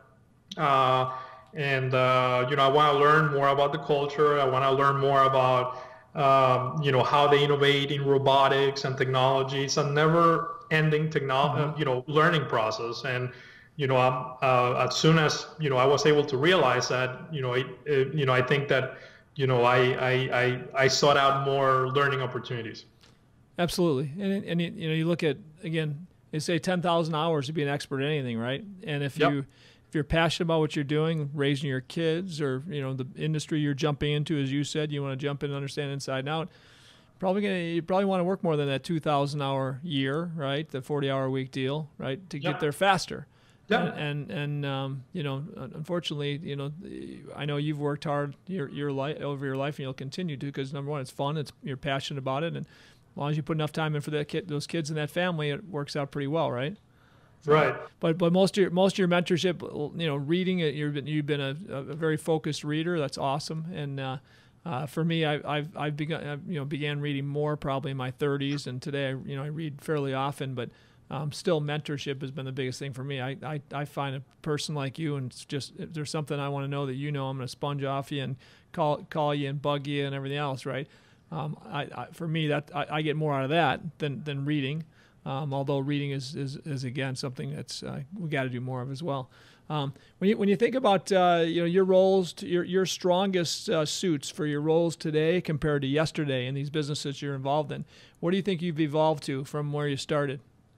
Uh, and, uh, you know, I want to learn more about the culture. I want to learn more about, um, you know, how they innovate in robotics and technology. It's a never ending technology, Mm-hmm. you know, learning process. And, you know, I'm, uh, as soon as, you know, I was able to realize that, you know, it, it, you know, I think that, you know, I, I, I, I sought out more learning opportunities. Absolutely. And, and you know, you look at, again, they say ten thousand hours to be an expert at anything, right? And if Yep. you, if you're passionate about what you're doing, raising your kids, or, you know, the industry you're jumping into, as you said, you want to jump in and understand inside and out, probably gonna, you probably want to work more than that two thousand hour year, right? The forty hour week deal, right? To Yep. get there faster. Yeah. And, and, and um, you know, unfortunately, you know, I know you've worked hard your, your life over your life, and you'll continue to, because number one, it's fun. It's, you're passionate about it. And as long as you put enough time in for that kid, those kids and that family, it works out pretty well, right? So, Right. But but most of your most of your mentorship, you know, reading it, you've been you've been a, a very focused reader. That's awesome. And uh, uh, for me, I, I've I've begun I've, you know began reading more probably in my thirties, and today I you know I read fairly often, but um, still mentorship has been the biggest thing for me. I, I, I find a person like you, and it's just if there's something I want to know that you know, I'm going to sponge off you and call call you and bug you and everything else, right? Um, I, I, for me, that I, I get more out of that than, than reading. Um, although reading is, is, is again something that's uh, we got to do more of as well. Um, when you when you think about uh, you know your roles, to your your strongest uh, suits for your roles today compared to yesterday in these businesses you're involved in, what do you think you've evolved to from where you started?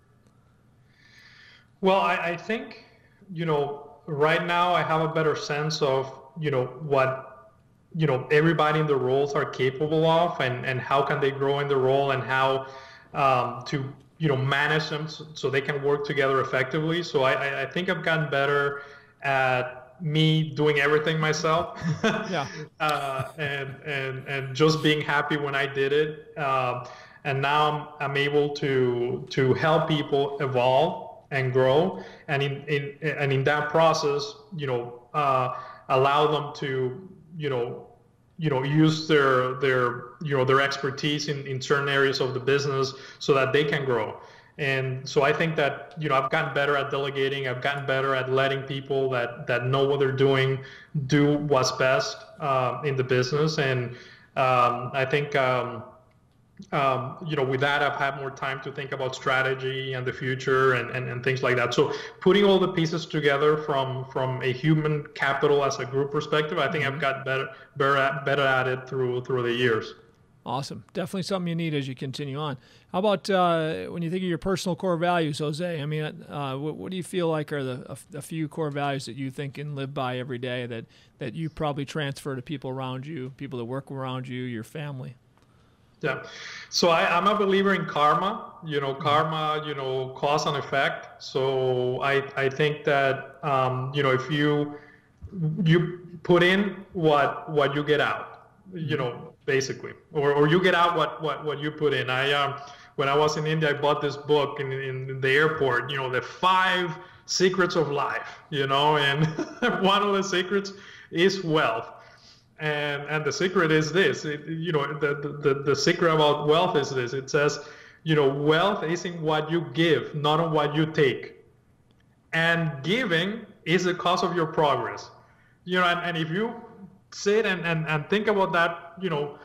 Well, I, I think, you know, right now I have a better sense of, you know, what, you know, everybody in the roles are capable of, and, and how can they grow in the role, and how um, to, you know, manage them so, so they can work together effectively. So I, I think I've gotten better at me doing everything myself. Yeah. uh, and, and, and just being happy when I did it. Um, and now I'm, I'm able to, to help people evolve and grow, and in, in and in that process, you know, uh, allow them to, you know, you know, use their their you know their expertise in, in certain areas of the business so that they can grow. And so I think that, you know, I've gotten better at delegating. I've gotten better at letting people that that know what they're doing do what's best uh, in the business. And um, I think. Um, Um, you know, with that, I've had more time to think about strategy and the future, and, and, and things like that. So putting all the pieces together from from a human capital as a group perspective, I think mm-hmm. I've got better better at, better at it through through the years. Awesome. Definitely something you need as you continue on. How about uh, when you think of your personal core values, Jose? I mean, uh, what, what do you feel like are the a, a few core values that you think and live by every day that, that you probably transfer to people around you, people that work around you, your family? Yeah. So I, I'm a believer in karma, you know, karma, you know, cause and effect. So I, I think that, um, you know, if you, you put in what, what you get out, you know, basically, or, or you get out what, what, what you put in. I, um, when I was in India, I bought this book in, in the airport, you know, the five secrets of life, you know, and one of the secrets is wealth. And and the secret is this, it, you know, the, the, the secret about wealth is this. It says, you know, wealth is in what you give, not on what you take. And giving is the cause of your progress. You know, and, and if you sit and, and, and think about that, you know,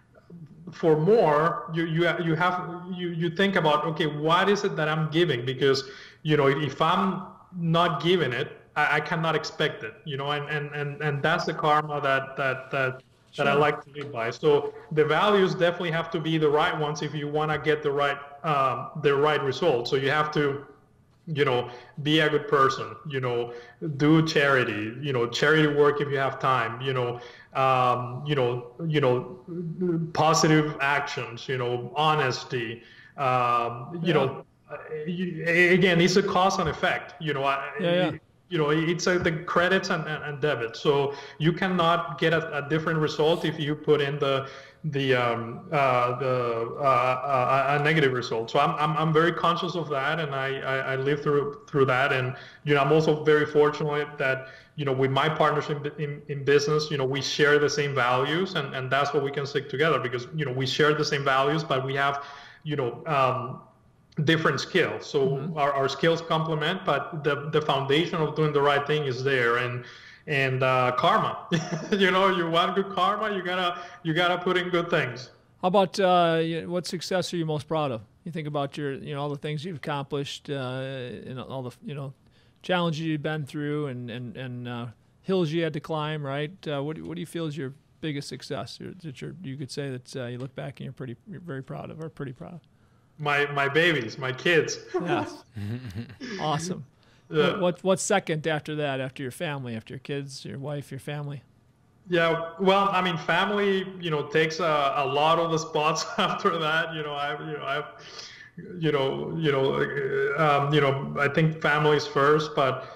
for more, you, you, you have, you, you think about, okay, what is it that I'm giving? Because, you know, if I'm not giving it, I, I cannot expect it, you know, and, and, and, and that's the karma that that that, Sure. that I like to live by. So the values definitely have to be the right ones if you want to get the right um, the right result. So you have to, you know, be a good person, you know, do charity, you know, charity work if you have time, you know, um, you know, you know, positive actions, you know, honesty, um, you yeah. know, you, again, it's a cause and effect, you know. I, yeah, yeah. You know, it's uh, the credits and, and, and debits. So you cannot get a, a different result if you put in the the um, uh, the uh, uh, a negative result. So I'm I'm I'm very conscious of that, and I, I, I live through through that. And you know, I'm also very fortunate that, you know, with my partners in, in, in business, you know, we share the same values, and, and that's what we can stick together, because, you know, we share the same values, but we have, you know, um, different skills. So mm-hmm. our, our skills complement, but the, the foundation of doing the right thing is there. And and uh, karma, you know, you want good karma, you gotta you gotta put in good things. How about uh, what success are you most proud of? You think about your, you know, all the things you've accomplished, uh, and all the, you know, challenges you've been through, and and and uh, hills you had to climb, right? Uh, what do, what do you feel is your biggest success that you're, you could say that uh, you look back and you're pretty, you're very proud of, or pretty proud? My my babies, my kids. Yes. Awesome. Yeah. What, what what's second after that? After your family, after your kids, your wife, your family? Yeah, well, I mean, family, you know, takes a, a lot of the spots after that. You know, I, you know, I, you know, you know, um, you know, I think family's first, but,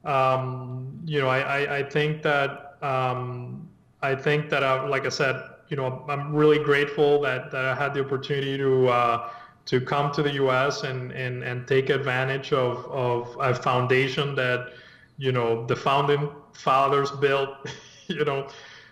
um, you know, I, I, I think that, um, I think that, I, like I said, you know, I'm really grateful that, that I had the opportunity to, uh, to come to the U S and, and, and take advantage of, of a foundation that, you know, the founding fathers built, you know,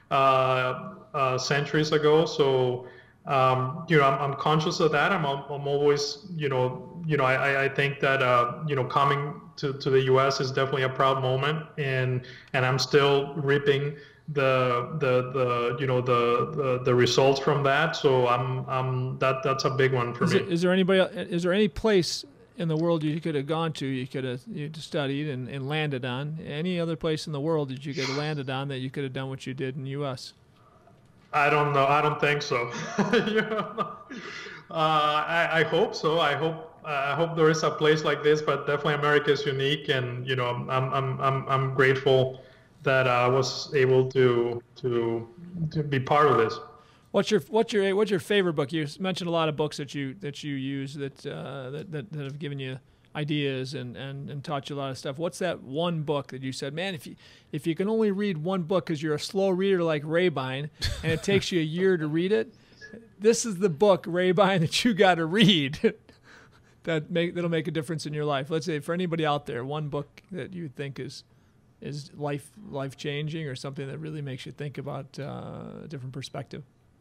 uh, uh, centuries ago. So, um, you know, I'm, I'm conscious of that. I'm, I'm always, you know, you know, I, I think that, uh, you know, coming to, to the U S is definitely a proud moment, and, and I'm still reaping the, the, the, you know, the, the, the results from that. So I'm, I'm, that, that's a big one for is me. It, is there anybody, is there any place in the world you could have gone to, you could have you studied and, and landed on? Any other place in the world that you could have landed on that you could have done what you did in the U S? I don't know. I don't think so. you know? uh, I, I hope so. I hope uh, I hope there is a place like this, but definitely America is unique, and you know, I'm I'm I'm I'm grateful that I was able to to to be part of this. What's your what's your what's your favorite book? You mentioned a lot of books that you that you use that uh, that, that that have given you ideas and, and, and taught you a lot of stuff. What's that one book that you said, man, if you if you can only read one book because you're a slow reader like Rabine and it takes you a year to read it, this is the book, Rabine, that you got to read that make that'll make a difference in your life. Let's say for anybody out there, one book that you think is is life life changing, or something that really makes you think about uh, a different perspective.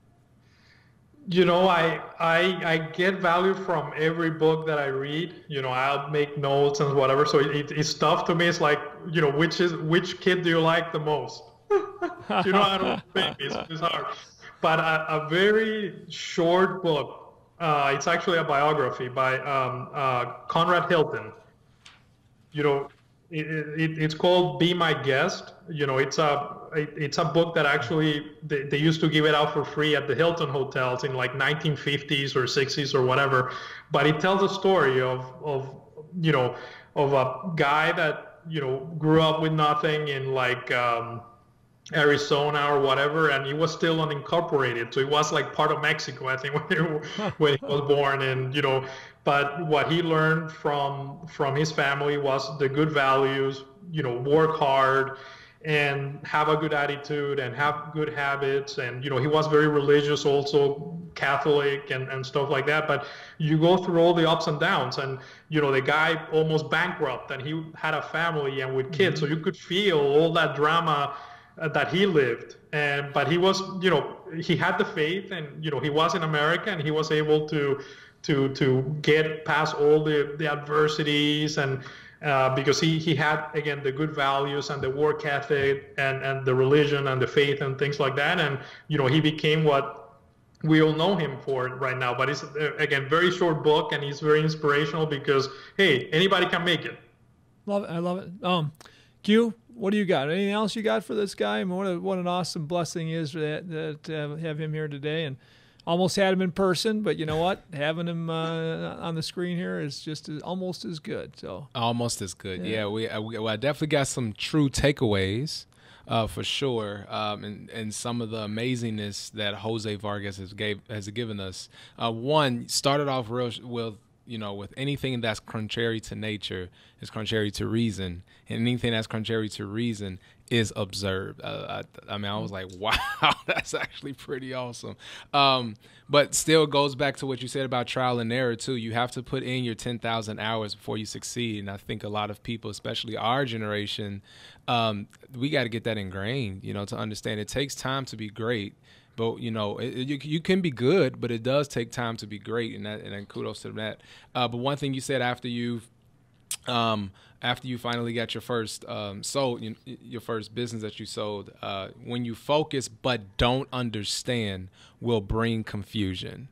You know, I, I I get value from every book that I read. You know, I'll make notes and whatever. So it, it's tough to me. It's like, you know, which is which kid do you like the most? you know, I don't think it's, it's hard. But a, a very short book. Uh, it's actually a biography by um, uh, Conrad Hilton. You know, it, it, it's called Be My Guest. You know, it's a it's a book that actually they, they used to give it out for free at the Hilton hotels in like nineteen fifties or sixties or whatever. But it tells a story of of you know of a guy that you know grew up with nothing in like um, Arizona or whatever, and he was still unincorporated, so he was like part of Mexico, I think, when he, when he was born. And you know, but what he learned from from his family was the good values. You know, work hard and have a good attitude and have good habits. And, you know, he was very religious, also Catholic and, and stuff like that. But you go through all the ups and downs, and, you know, the guy almost bankrupt, and he had a family and with kids. Mm-hmm. So you could feel all that drama uh, that he lived. And, but he was, you know, he had the faith, and, you know, he was in America, and he was able to, to, to get past all the, the adversities, and, Uh, because he, he had, again, the good values and the work ethic and, and the religion and the faith and things like that. And, you know, he became what we all know him for right now. But it's, again, very short book, and he's very inspirational because, hey, anybody can make it. Love it. I love it. Um, Q, what do you got? Anything else you got for this guy? I mean, what, a, what an awesome blessing is that, that uh, have him here today. And almost had him in person, but you know what? Having him uh, on the screen here is just as, almost as good. So almost as good. Yeah, yeah we, I, we well, I definitely got some true takeaways uh, for sure, um, and and some of the amazingness that Jose Vargas has gave has given us. Uh, one started off real with you know with anything that's contrary to nature is contrary to reason, and anything that's contrary to reason is observed. Uh, I, I mean, I was like, wow, that's actually pretty awesome. Um, but still goes back to what you said about trial and error too. You have to put in your ten thousand hours before you succeed. And I think a lot of people, especially our generation, um, we got to get that ingrained, you know, to understand it takes time to be great. But, you know, it, it, you, you can be good, but it does take time to be great, and that, and then kudos to that. Uh, but one thing you said after you've um, after you finally got your first um, sold, you, your first business that you sold, uh, when you focus but don't understand will bring confusion.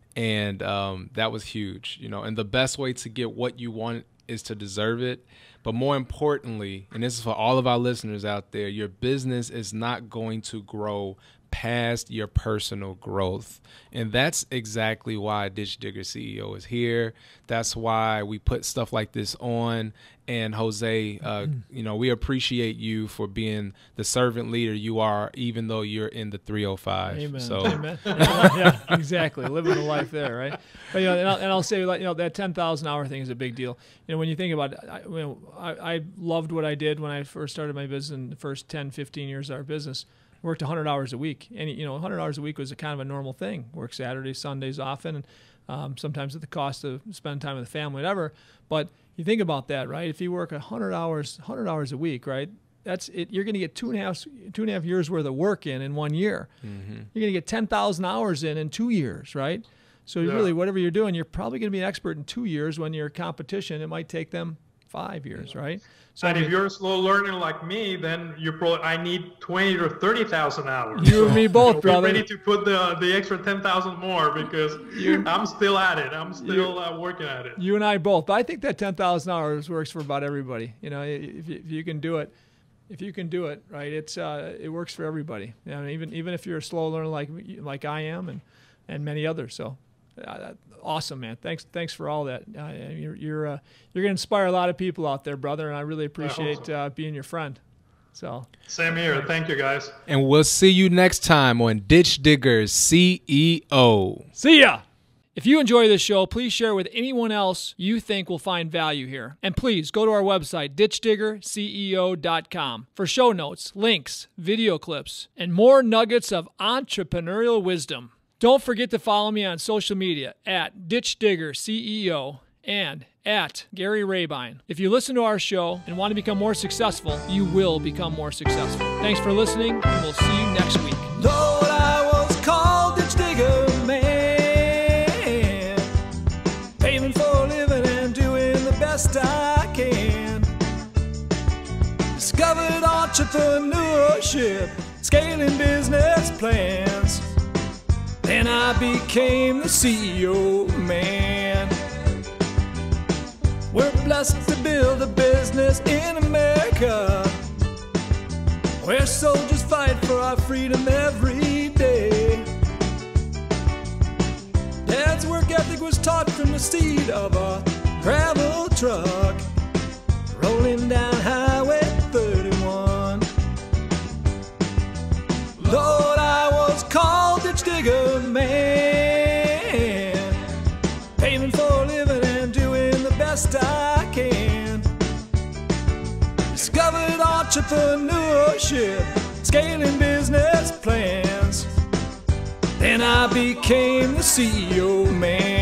And um, that was huge, you know, and the best way to get what you want is to deserve it. But more importantly, and this is for all of our listeners out there, your business is not going to grow past your personal growth. And that's exactly why Ditch Digger C E O is here. That's why we put stuff like this on. And Jose, uh, you know, we appreciate you for being the servant leader you are, even though you're in the three oh five. Amen. So. Amen. Yeah, exactly. Living the life there, right? But, you know, and I'll, and I'll say, like, you know, that ten thousand hour thing is a big deal. You know, when you think about it, I, you know, I, I loved what I did when I first started my business. In the first ten, fifteen years of our business, worked one hundred hours a week. And, you know, one hundred hours a week was a kind of a normal thing. Work Saturdays, Sundays often, and um, sometimes at the cost of spending time with the family, whatever. But you think about that, right? If you work one hundred hours, one hundred hours a week, right? That's it. You're going to get two and a half, two and a half years worth of work in in one year. Mm-hmm. You're going to get ten thousand hours in in two years, right? So yeah. Really, whatever you're doing, you're probably going to be an expert in two years. When your competition, it might take them five years, yeah. Right? So and I mean, if you're a slow learner like me, then you probably I need twenty or thirty thousand hours. You so and me both, you'll brother. Be ready to put the the extra ten thousand more because you, I'm still at it. I'm still uh, working at it. You and I both. But I think that ten thousand hours works for about everybody. You know, if you, if you can do it, if you can do it, right? It's uh, it works for everybody. You know, even even if you're a slow learner like like I am, and and many others. So. Uh, awesome, man. Thanks, thanks for all that. Uh, you're you're uh, you're gonna inspire a lot of people out there, brother, and I really appreciate so. uh, being your friend. So same here. Thanks. Thank you, guys. And we'll see you next time on Ditch Digger C E O. See ya. If you enjoy this show, please share with anyone else you think will find value here. And please go to our website, ditch digger C E O dot com, for show notes, links, video clips, and more nuggets of entrepreneurial wisdom. Don't forget to follow me on social media at Ditch Digger C E O and at Gary Rabine. If you listen to our show and want to become more successful, you will become more successful. Thanks for listening, and we'll see you next week. Lord, I was called Ditch Digger man, paving for a living and doing the best I can. Discovered entrepreneurship, scaling business plans. Then I became the C E O man. We're blessed to build a business in America, where soldiers fight for our freedom every day. Dad's work ethic was taught from the seat of a gravel truck, rolling down Highway thirty-one. Lord, I was called Ditch Digger man, paving for a living and doing the best I can. Discovered entrepreneurship, scaling business plans. Then I became the C E O man.